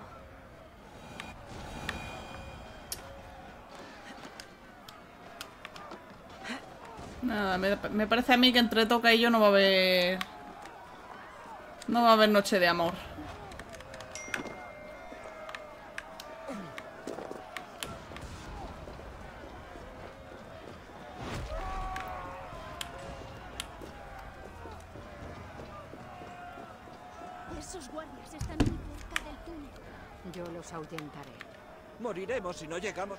Nada, me, me parece a mí que entre Toca y yo no va a haber... No va a haber noche de amor. Esos guardias están muy cerca del túnel. Yo los ahuyentaré. Moriremos si no llegamos.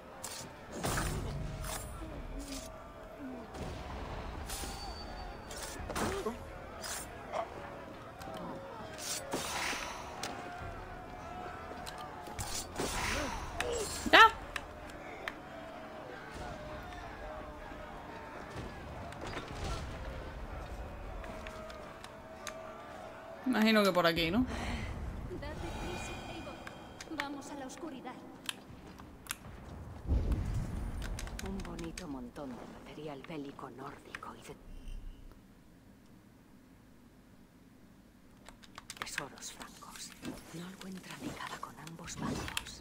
¡Ya! Imagino que por aquí, ¿no? Date prisa, Eivor. Vamos a la oscuridad. Un bonito montón de material bélico nórdico y de... tesoros francos. No algo entramicada con ambos bandos.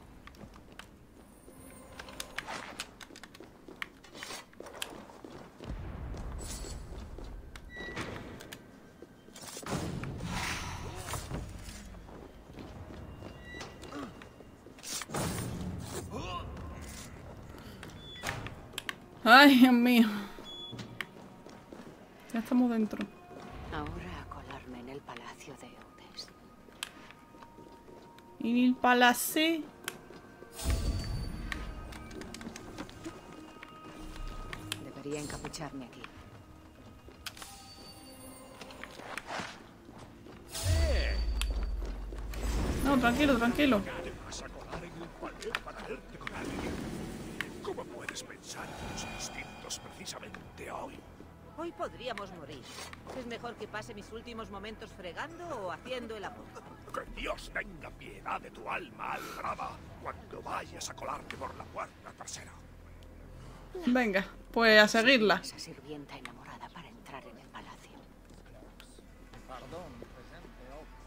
Ay, Dios mío. Ya estamos dentro. Ahora a colarme en el palacio de Eudes. En el palacio. Debería encapucharme aquí. No, tranquilo, tranquilo. ¿Te vas a colar en el palais para verte con alguien? ¿Cómo puedes pensar en tus instintos precisamente hoy? Hoy podríamos morir. Es mejor que pase mis últimos momentos fregando o haciendo el amor. Que Dios tenga piedad de tu alma, Albrava, cuando vayas a colarte por la puerta trasera. Venga, pues a seguirla. Esa sirvienta enamorada para entrar en el palacio. Perdón, presente.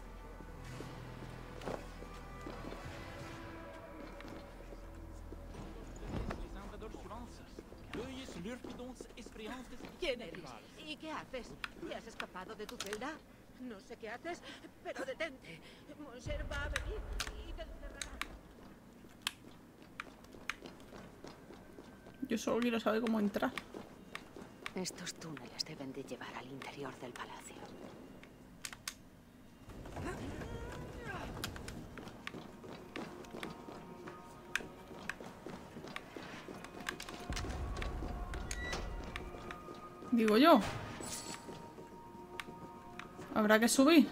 ¿Quién eres? ¿Y qué haces? ¿Te has escapado de tu celda? No sé qué haces, pero detente. Monsieur va a venir y te encerrará. Yo solo quiero saber cómo entrar. Estos túneles deben de llevar al interior del palacio. Digo yo. Habrá que subir.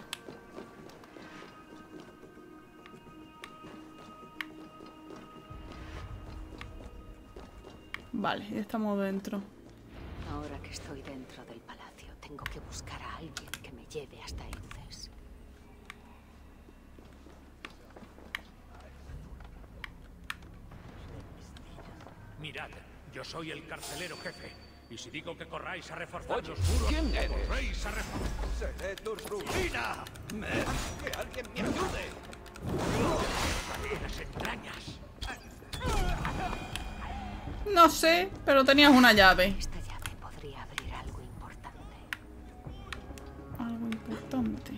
Vale, ya estamos dentro. Ahora que estoy dentro del palacio, tengo que buscar a alguien que me lleve hasta Eudes. Mirad, yo soy el carcelero jefe. Y si digo que corráis a reforzar Oye, los muros, ¿quién eres? corréis a reforzar. Seré tu ruina. ¡Que alguien me ayude! ¡Vale las entrañas! No sé, pero tenías una llave. Esta llave podría abrir algo importante. Algo importante.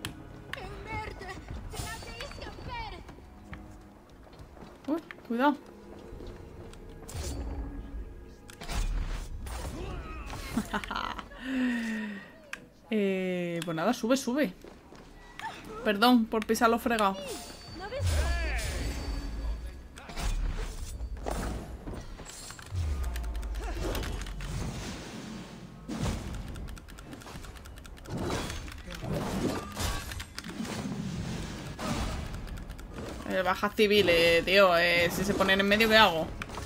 Uy, cuidado. eh, pues nada, sube, sube. Perdón por pisar los fregados. Eh, bajas civiles, tío. Eh, si se ponen en medio, ¿qué hago?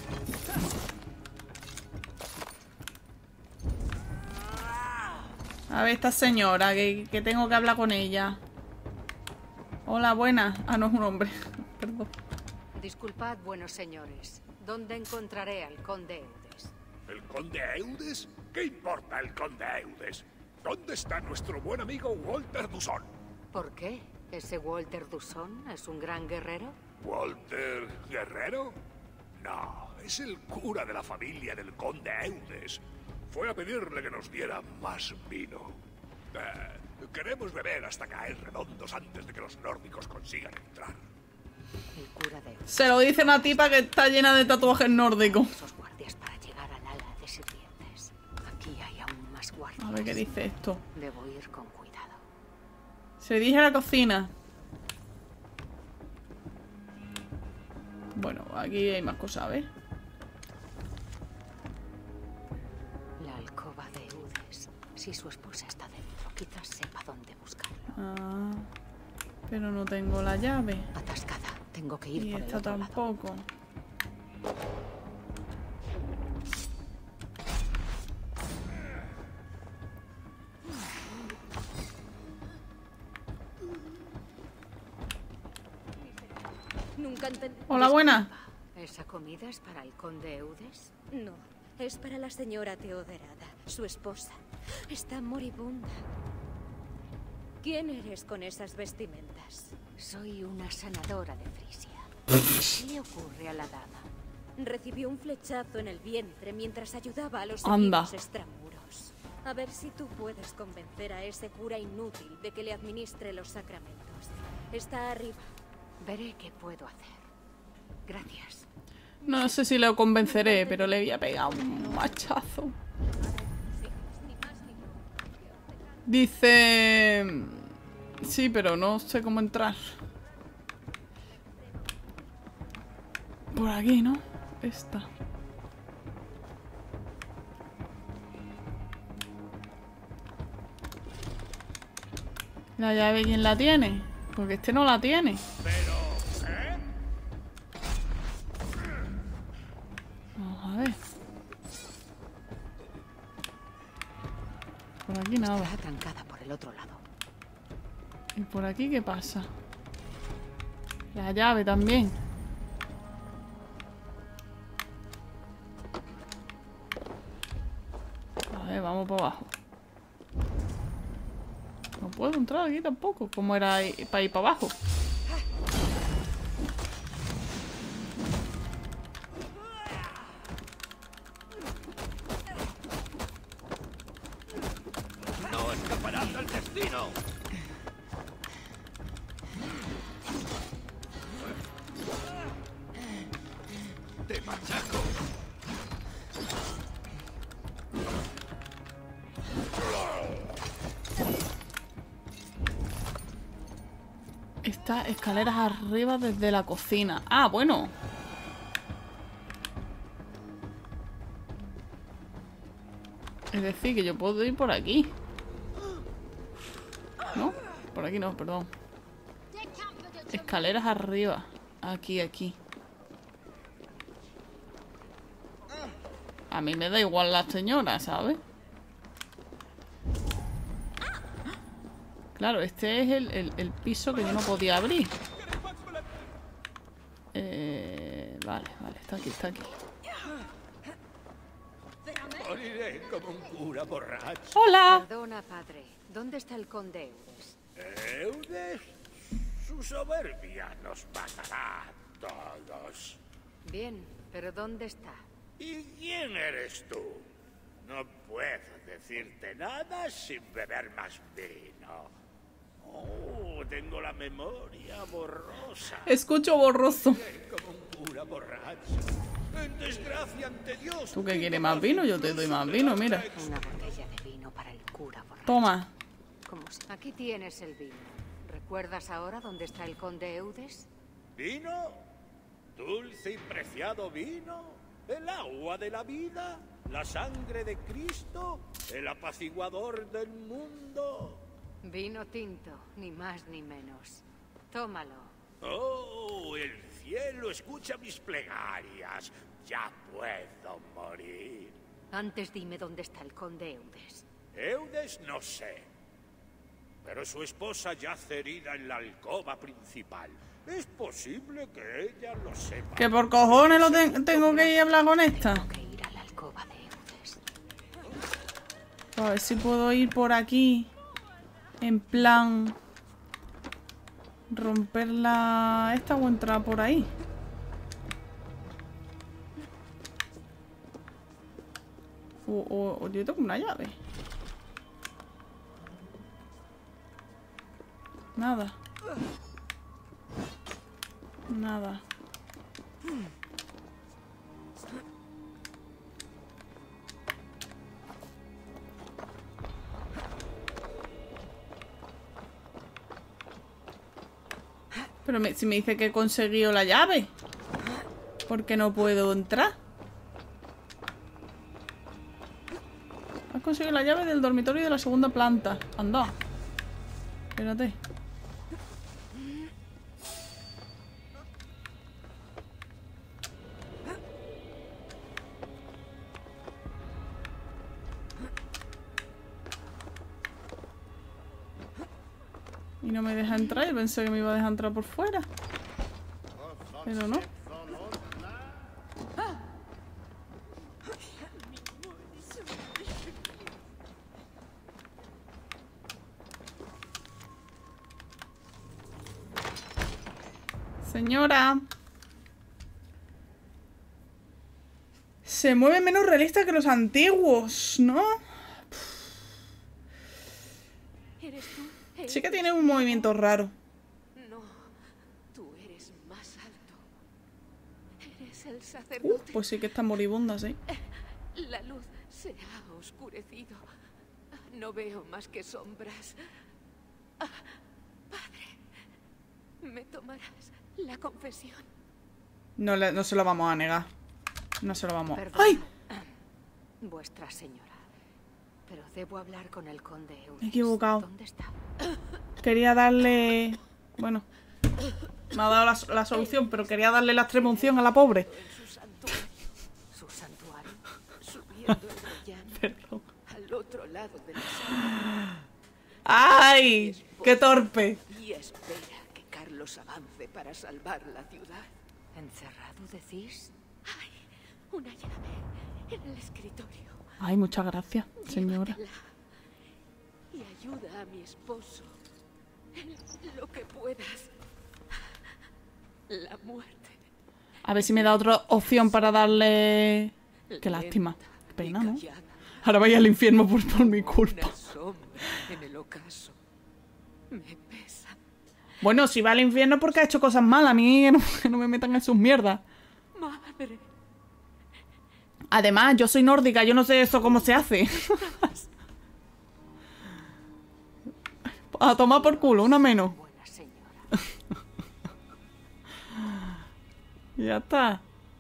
A ver, esta señora, que, que tengo que hablar con ella. Hola, buena. Ah, no es un hombre. Perdón. Disculpad, buenos señores. ¿Dónde encontraré al conde Eudes? ¿El conde Eudes? ¿Qué importa el conde Eudes? ¿Dónde está nuestro buen amigo Walter Dusson? ¿Por qué? ¿Ese Walter Dusson es un gran guerrero? ¿Walter Guerrero? No, es el cura de la familia del conde Eudes. Fue a pedirle que nos diera más vino. Eh, queremos beber hasta caer redondos antes de que los nórdicos consigan entrar. El cura de Eudes. Se lo dice una tipa que está llena de tatuajes nórdicos. Esos guardias para llegar al ala de sirvientes. Aquí hay aún más guardias. A ver qué dice esto. Debo ir con cuidado. Se dirige a la cocina. Bueno, aquí hay más cosas, ¿ves? La alcoba de Eudes. Si su esposa está dentro, quizás sepa dónde buscarlo. Ah, pero no tengo la llave. Atascada. Tengo que ir Y por el esta otro lado. tampoco. Nunca entendí. Hola, buena. ¿Esa comida es para el conde Eudes? No, es para la señora Teoderada, su esposa. Está moribunda. ¿Quién eres con esas vestimentas? Soy una sanadora de Frisia. ¿Qué le ocurre a la dama? Recibió un flechazo en el vientre mientras ayudaba a los Anda. equipos extramuros. A ver si tú puedes convencer a ese cura inútil de que le administre los sacramentos. Está arriba. Veré qué puedo hacer. Gracias. No sé si lo convenceré, pero le voy a pegar un machazo. Dice... Sí, pero no sé cómo entrar. Por aquí, ¿no? Esta. ¿La llave quién la tiene? Porque este no la tiene. Pero, ¿eh? Vamos a ver. Por aquí nada. Está atrancada por el otro lado. ¿Y por aquí qué pasa? La llave también. A ver, vamos para abajo. No puedo entrar aquí tampoco. ¿Cómo era ahí, para ir para abajo? ¡No escaparás del destino! ¡Te machaco! Estas escaleras arriba desde la cocina. Ah, bueno. Es decir, que yo puedo ir por aquí. ¿No? Por aquí no, perdón. Escaleras arriba. Aquí, aquí. A mí me da igual la señora, ¿sabes? Claro, este es el, el, el piso que yo no podía abrir. Eh, vale, vale, está aquí, está aquí. Moriré como un cura borracho. ¡Hola! Perdona, padre. ¿Dónde está el conde Eudes? ¿Eudes? Su soberbia nos matará a todos. Bien, pero ¿dónde está? ¿Y quién eres tú? No puedo decirte nada sin beber más vino. Oh, tengo la memoria borrosa. Escucho borroso. Como un cura borracho. En desgracia ante Dios. ¿Tú qué quieres más vino? Yo te doy más vino, mira. Una botella de vino para el cura borracho. Toma. ¿Cómo se- Aquí tienes el vino. ¿Recuerdas ahora dónde está el conde Eudes? ¿Vino? ¿Dulce y preciado vino? ¿El agua de la vida? ¿La sangre de Cristo? ¿El apaciguador del mundo? Vino tinto, ni más ni menos. Tómalo. Oh, el cielo escucha mis plegarias. Ya puedo morir. Antes dime dónde está el conde Eudes. Eudes no sé. Pero su esposa yace herida en la alcoba principal. Es posible que ella lo sepa. Que por cojones lo ten- tengo que ir a hablar con esta. Ir a la alcoba de Eudes. A ver si puedo ir por aquí. En plan... romper la... esta o entrar por ahí. O, o, o yo tengo una llave. Nada. Nada. Pero me- si me dice que he conseguido la llave, ¿por qué no puedo entrar? Has conseguido la llave del dormitorio de la segunda planta. Anda. Espérate. Y no me deja entrar. Yo pensé que me iba a dejar entrar por fuera. Pero no. Señora. Se mueve menos realista que los antiguos, ¿no? ¿Eres tú? Sí que tiene un movimiento raro. No, tú eres más alto. Eres el Uh, sacerdote. pues sí que está moribunda, sí. La luz se ha oscurecido. No veo más que sombras. Ah, padre, ¿me tomarás la confesión? No, le- no se lo vamos a negar. No se lo vamos a... Perdona, ¡Ay! vuestra señora. Pero debo hablar con el conde Eudes. Me he equivocado. ¿Dónde está? Quería darle... Bueno. Me ha dado la, la solución, pero quería darle la extrema unción a la pobre. Su santuario, subiendo el llano Perdón. al otro lado de la sala. ¡Ay! ¡Qué torpe! Y espera que Carlos avance para salvar la ciudad. ¿Encerrado, decís? Hay una llave en el escritorio. Ay, muchas gracias, señora. Llévatela y ayuda a mi esposo en lo que puedas. La muerte. A ver si me da otra opción para darle... Qué lástima. Qué pena, ¿no? Ahora vaya al infierno por, por mi culpa. Una sombra en el ocaso. Me pesa. Bueno, si va al infierno porque ha hecho cosas malas. A mí que no, que no me metan en sus mierdas. Madre. Además, yo soy nórdica. Yo no sé eso cómo se hace. A tomar por culo, una menos. Ya está.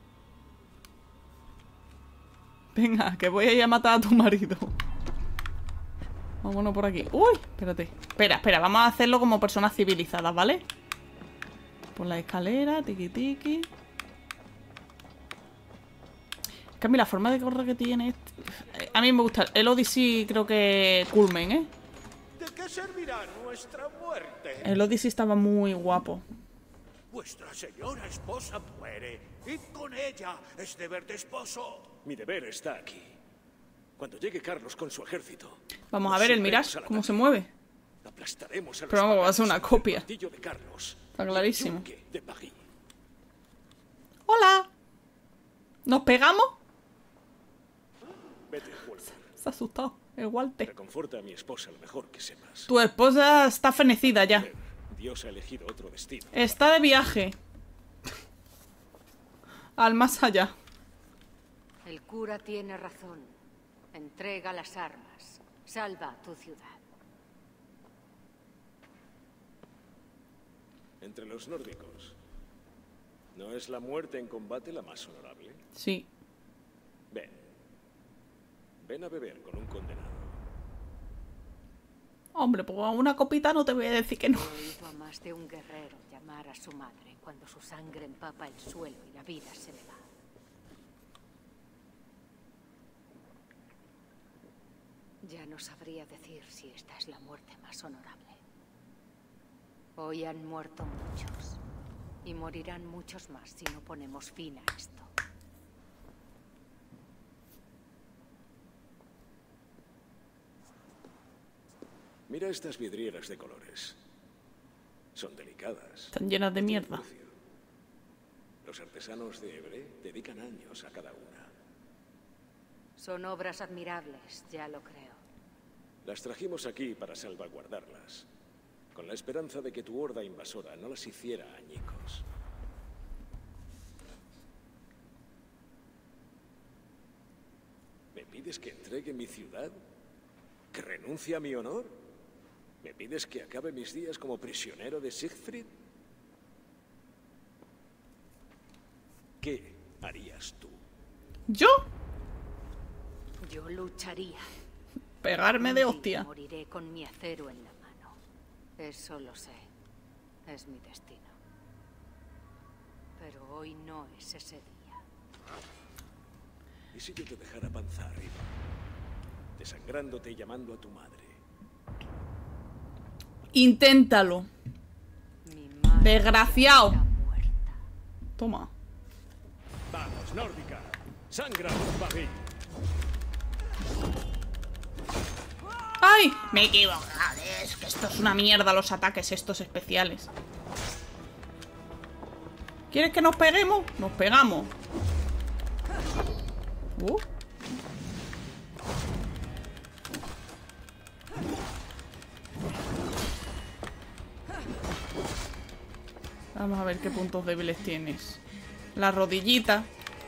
Venga, que voy a ir a matar a tu marido. Vámonos por aquí. Uy, espérate. Espera, espera, vamos a hacerlo como personas civilizadas, ¿vale? Por la escalera, tiki tiki. Es que a mí la forma de correr que tiene este... A mí me gusta. El Odyssey creo que culmen, ¿eh? ¿De qué servirá nuestra muerte? El Odyssey estaba muy guapo. Vuestra señora esposa muere. Id con ella. Es deber de esposo. Mi deber está aquí. Cuando llegue Carlos con su ejército... Vamos a ver el Mirage, cómo se mueve. Aplastaremos a los Pero vamos, va a ser una paganos copia. del castillo de Carlos, Está clarísimo. duque de París. ¡Hola! ¿Nos pegamos? Vete, Walter. Se ha asustado el Walter. Reconforta a mi esposa lo mejor que sepas. Tu esposa está fenecida ya. Dios ha elegido otro destino. Está de viaje. Al más allá. El cura tiene razón. Entrega las armas. Salva a tu ciudad. Entre los nórdicos, ¿no es la muerte en combate la más honorable? Sí. Ven. Ven a beber con un condenado. Hombre, pues a una copita no te voy a decir que no. He oído a más de un guerrero llamar a su madre cuando su sangre empapa el suelo y la vida se le va. Ya no sabría decir si esta es la muerte más honorable. Hoy han muerto muchos. Y morirán muchos más si no ponemos fin a esto. Mira estas vidrieras de colores. Son delicadas. Están llenas de mierda. Los artesanos de Évre dedican años a cada una. Son obras admirables, ya lo creo. Las trajimos aquí para salvaguardarlas, con la esperanza de que tu horda invasora no las hiciera añicos. ¿Me pides que entregue mi ciudad? ¿Que renuncie a mi honor? ¿Me pides que acabe mis días como prisionero de Siegfried? ¿Qué harías tú? ¿Yo? Yo lucharía. Pegarme de hostia. Moriré con mi acero en la mano. Eso lo sé. Es mi destino. Pero hoy no es ese día. ¿Y si yo te dejara panza arriba, desangrándote y llamando a tu madre? Inténtalo. Desgraciado. Toma. Vamos, nórdica. Sangra por París. ¡Ay! Me he equivocado. Es que esto es una mierda, los ataques estos especiales. ¿Quieres que nos peguemos? Nos pegamos. Uh. Vamos a ver qué puntos débiles tienes. La rodillita.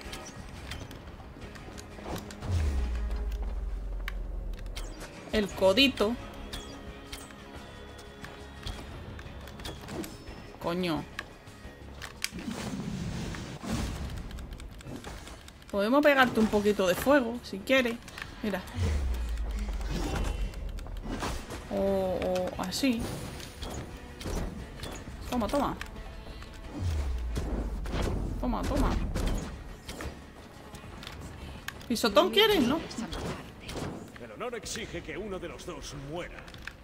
El codito. Coño. Podemos pegarte un poquito de fuego, si quieres. Mira. O, o así. Toma, toma. Toma, toma. ¿Pisotón quieres, no? El honor exige que uno de los dos muera.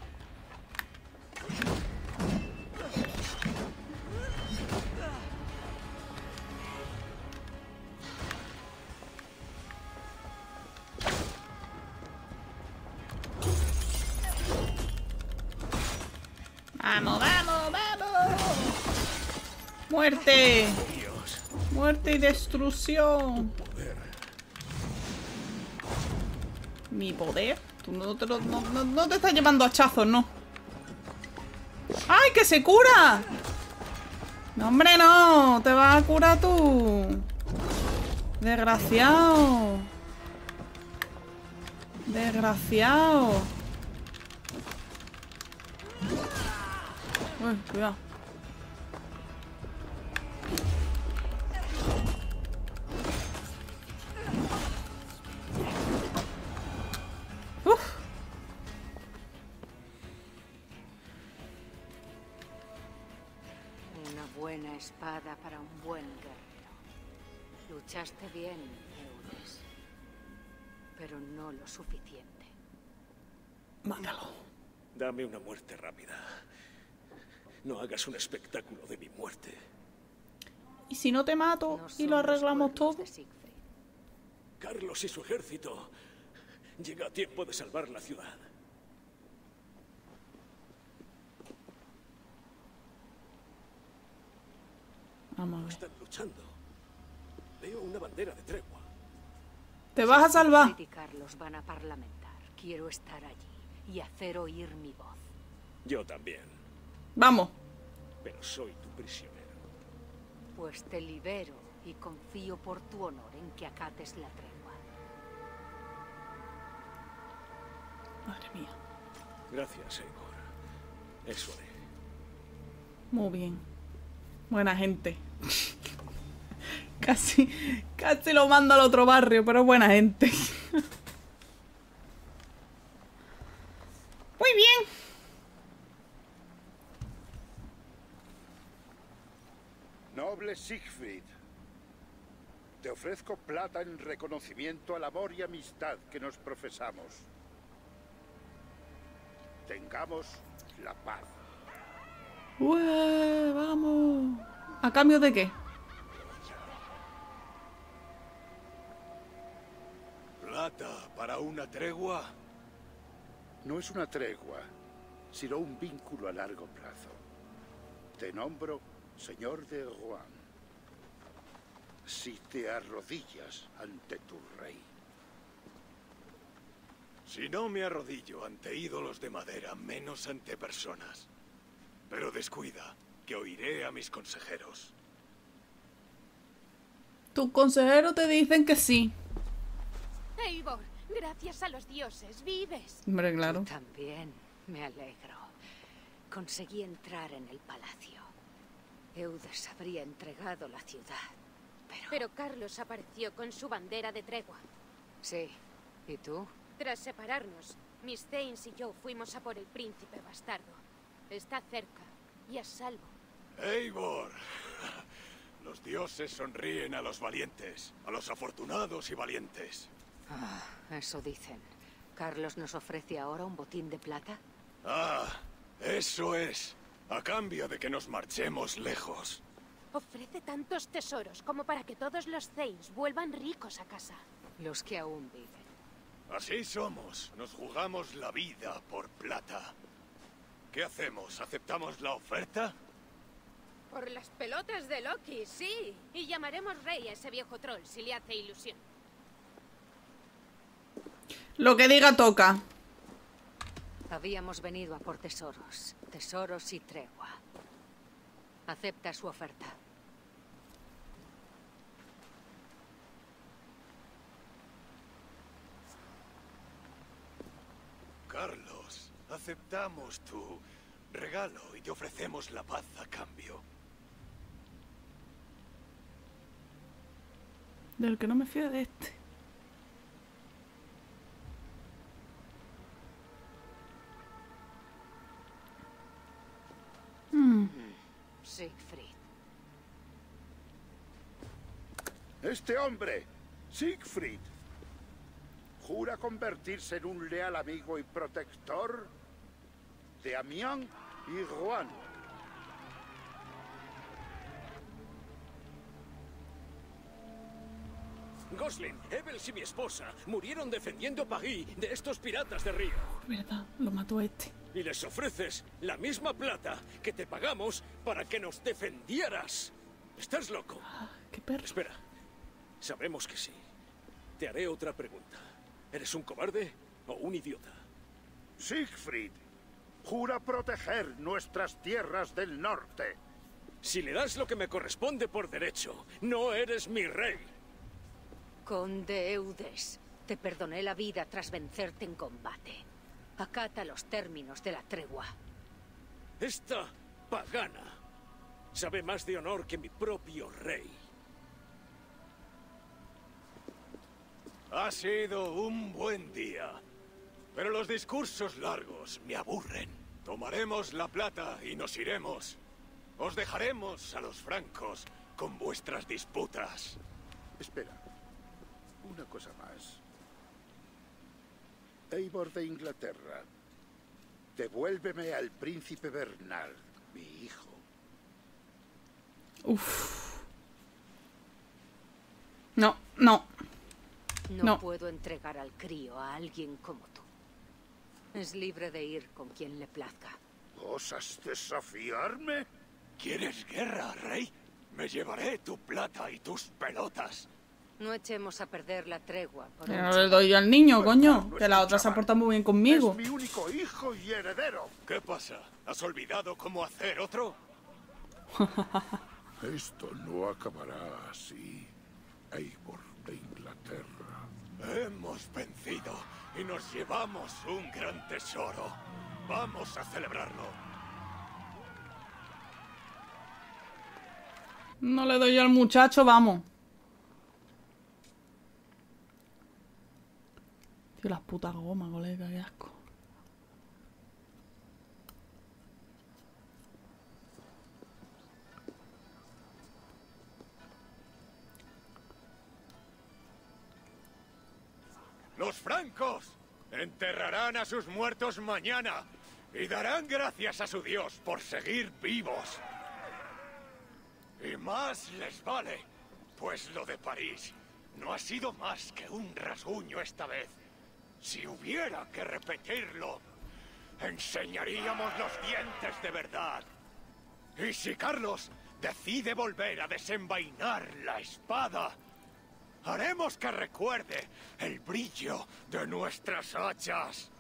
¡Vamos, vamos, vamos! ¡Muerte! ¡Muerte y destrucción! ¿Mi poder? Tú no te, lo, no, no, no te estás llevando hachazos, ¿no? ¡Ay, que se cura! No, hombre, no. Te vas a curar tú. Desgraciado. Desgraciado. Uy, cuidado. buena espada para un buen guerrero. Luchaste bien, Eudes. Pero no lo suficiente. Mátalo. Dame una muerte rápida. No hagas un espectáculo de mi muerte. ¿Y si no te mato No y son lo los arreglamos cuernos todo? de Siegfried. Carlos y su ejército. Llega a tiempo de salvar la ciudad. Vamos a ver. Están luchando. Veo una bandera de tregua. Te vas a salvar. Siegfried y Carlos van a parlamentar. Quiero estar allí y hacer oír mi voz. Yo también. Vamos. Pero soy tu prisionero. Pues te libero y confío por tu honor en que acates la tregua. Madre mía. Gracias, Eivor. Eso haré. Muy bien. Buena gente. Casi, casi lo mando al otro barrio, pero buena gente. Muy bien. Noble Siegfried, te ofrezco plata en reconocimiento al amor y amistad que nos profesamos. Tengamos la paz. Ué, vamos. ¿A cambio de qué? ¿Plata para una tregua? No es una tregua, sino un vínculo a largo plazo. Te nombro señor de Rouen. Si te arrodillas ante tu rey. Si no me arrodillo ante ídolos de madera, menos ante personas. Pero descuida, que oiré a mis consejeros. Tus consejeros te dicen que sí. Eivor, gracias a los dioses, vives. Hombre, claro. Tú también, me alegro. Conseguí entrar en el palacio. Eudes habría entregado la ciudad, pero... Pero Carlos apareció con su bandera de tregua. Sí. ¿Y tú? Tras separarnos, Miss Thanes y yo fuimos a por el príncipe bastardo. Está cerca y a salvo. Eivor, los dioses sonríen a los valientes, a los afortunados y valientes. Ah, eso dicen. ¿Carlos nos ofrece ahora un botín de plata? Ah, eso es. A cambio de que nos marchemos lejos. Ofrece tantos tesoros como para que todos los Thanes vuelvan ricos a casa. Los que aún viven. Así somos. Nos jugamos la vida por plata. ¿Qué hacemos? ¿Aceptamos la oferta? Por las pelotas de Loki, sí. Y llamaremos rey a ese viejo troll si le hace ilusión. Lo que diga toca. Habíamos venido a por tesoros. Tesoros y tregua. Acepta su oferta. Carlos, aceptamos tu regalo y te ofrecemos la paz a cambio. Del que no me fío de este. Hmm. Siegfried. Este hombre, Siegfried, jura convertirse en un leal amigo y protector de Amiens y Rouen. Gosling, Evels y mi esposa murieron defendiendo París de estos piratas de río. ¿Verdad? Lo mató este. Y les ofreces la misma plata que te pagamos para que nos defendieras. ¿Estás loco? Ah, qué perro. Espera. Sabemos que sí. Te haré otra pregunta. ¿Eres un cobarde o un idiota? Siegfried, jura proteger nuestras tierras del norte. Si le das lo que me corresponde por derecho, no eres mi rey. Conde Eudes, te perdoné la vida tras vencerte en combate. Acata los términos de la tregua. Esta pagana sabe más de honor que mi propio rey. Ha sido un buen día, pero los discursos largos me aburren. Tomaremos la plata y nos iremos. Os dejaremos a los francos con vuestras disputas. Espera. Una cosa más. Eivor de Inglaterra, devuélveme al príncipe Bernard, mi hijo. Uf. No, no. No, No. puedo entregar al crío a alguien como tú. Es libre de ir con quien le plazca. ¿Osas desafiarme? ¿Quieres guerra, rey? Me llevaré tu plata y tus pelotas. No echemos a perder la tregua. Por Que un no le chaval. doy yo al niño, coño. Que la otra se ha portado muy bien conmigo. Es mi único hijo y heredero. ¿Qué pasa? ¿Has olvidado cómo hacer otro? Esto no acabará así, Eivor de Inglaterra. Hemos vencido y nos llevamos un gran tesoro. Vamos a celebrarlo. No le doy yo al muchacho, vamos. Tío, las putas gomas, colega, qué asco. Los francos enterrarán a sus muertos mañana y darán gracias a su Dios por seguir vivos. Y más les vale, pues lo de París no ha sido más que un rasguño esta vez. Si hubiera que repetirlo, enseñaríamos los dientes de verdad. Y si Carlos decide volver a desenvainar la espada, haremos que recuerde el brillo de nuestras hachas.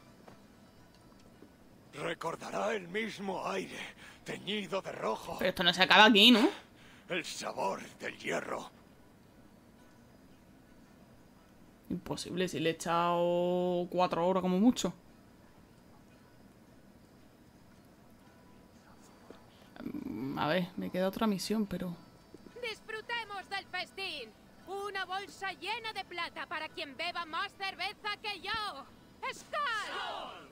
Recordará el mismo aire teñido de rojo. Pero esto no se acaba aquí, ¿no? El sabor del hierro. Imposible, si le he echado cuatro horas como mucho. Mm, A ver, me queda otra misión, pero... ¡Disfrutemos del festín! ¡Una bolsa llena de plata para quien beba más cerveza que yo! ¡Skull!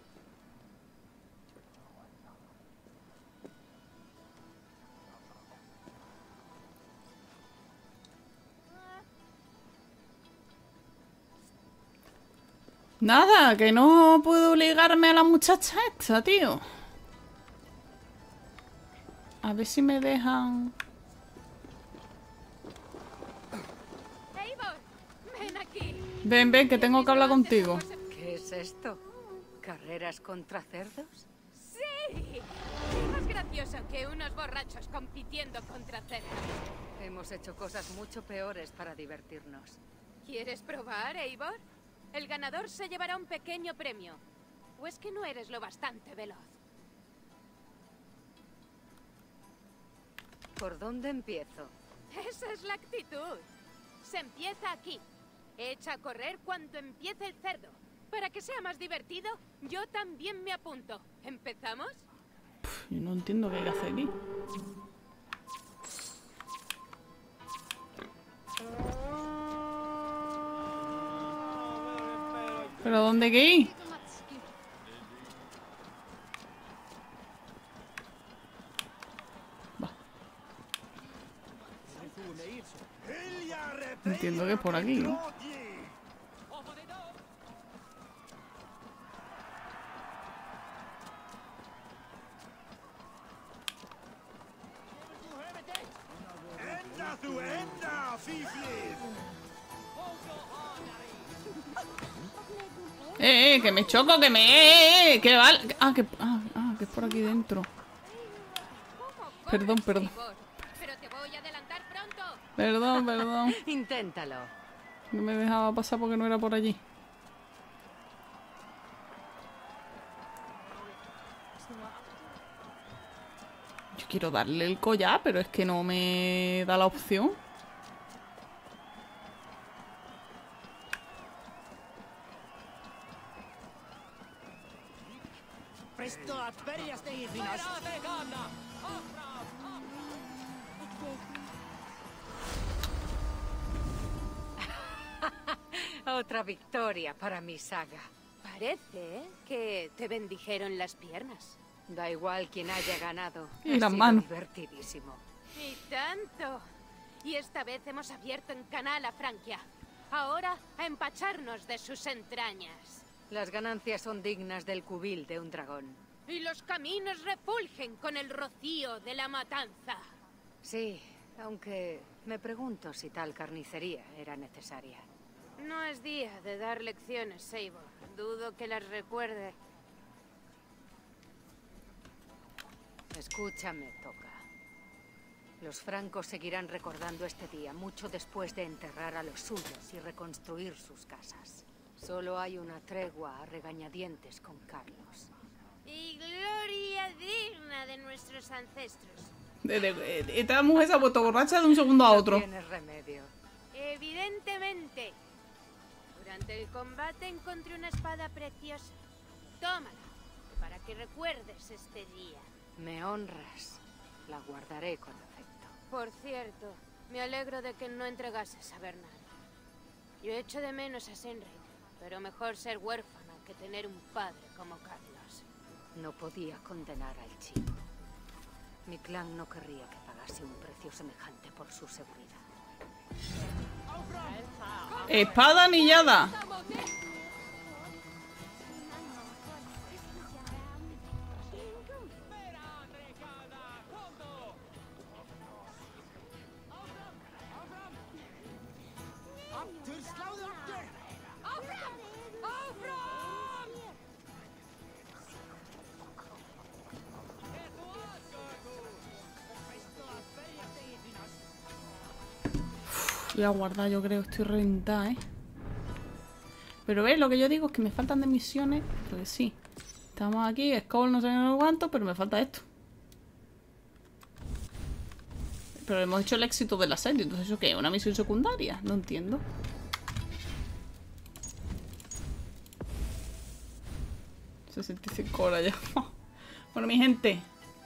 Nada, que no puedo ligarme a la muchacha esta, tío. A ver si me dejan... Eivor, ven aquí. Ven, ven, que tengo que hablar contigo. ¿Qué es esto? ¿Carreras contra cerdos? ¡Sí! ¿Qué más gracioso que unos borrachos compitiendo contra cerdos? Hemos hecho cosas mucho peores para divertirnos. ¿Quieres probar, Eivor? El ganador se llevará un pequeño premio. ¿O es que no eres lo bastante veloz? ¿Por dónde empiezo? Esa es la actitud. Se empieza aquí. Echa a correr cuando empiece el cerdo. Para que sea más divertido, yo también me apunto. ¿Empezamos? Yo no entiendo qué hay que hacer aquí. ¿Pero dónde hay que ir? Va. Entiendo que es por aquí, ¿no? Eh, eh, que me choco, que me... Eh, eh, que vale... Ah, que... Ah, ah, que es por aquí dentro. Perdón, perdón. Pero te voy a adelantar pronto. Perdón, perdón. Inténtalo. No me dejaba pasar porque no era por allí. Yo quiero darle el collar, pero es que no me da la opción. Otra victoria para mi saga. Parece que te bendijeron las piernas. Da igual quién haya ganado. Y Ha las sido manos. divertidísimo. ¡Y tanto! Y esta vez hemos abierto en canal a Francia. Ahora a empacharnos de sus entrañas. Las ganancias son dignas del cubil de un dragón. Y los caminos refulgen con el rocío de la matanza. Sí, aunque me pregunto si tal carnicería era necesaria. No es día de dar lecciones, Eivor. Dudo que las recuerde. Escúchame, Toca. Los francos seguirán recordando este día mucho después de enterrar a los suyos y reconstruir sus casas. Solo hay una tregua a regañadientes con Carlos. Y gloria digna de nuestros ancestros. De, de, de, esta mujer se ha puesto borracha de un segundo a otro. No tienes remedio. Evidentemente. Durante el combate encontré una espada preciosa. Tómala, para que recuerdes este día. Me honras. La guardaré con afecto. Por cierto, me alegro de que no entregases a Bernard. Yo echo de menos a Senric, pero mejor ser huérfana que tener un padre como Carlos. No podía condenar al chico. Mi clan no querría que pagase un precio semejante por su seguridad. Espada anillada. Voy a guardar, yo creo, estoy reventada, ¿eh? Pero ves, lo que yo digo es que me faltan de misiones. Porque sí, estamos aquí, Skoll no sé cuánto, pero me falta esto. Pero hemos hecho el éxito del asedio, entonces ¿eso qué? ¿Una misión secundaria? No entiendo. sesenta y cinco horas ya. Bueno, mi gente.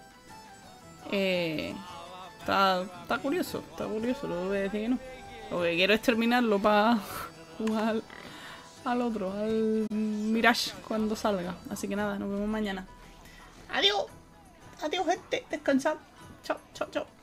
Eh, está, está curioso, está curioso, no voy a decir que no. Lo que quiero es terminarlo para jugar al, al otro, al Mirage, cuando salga. Así que nada, nos vemos mañana. Adiós. Adiós, gente. Descansad. Chao, chao, chao.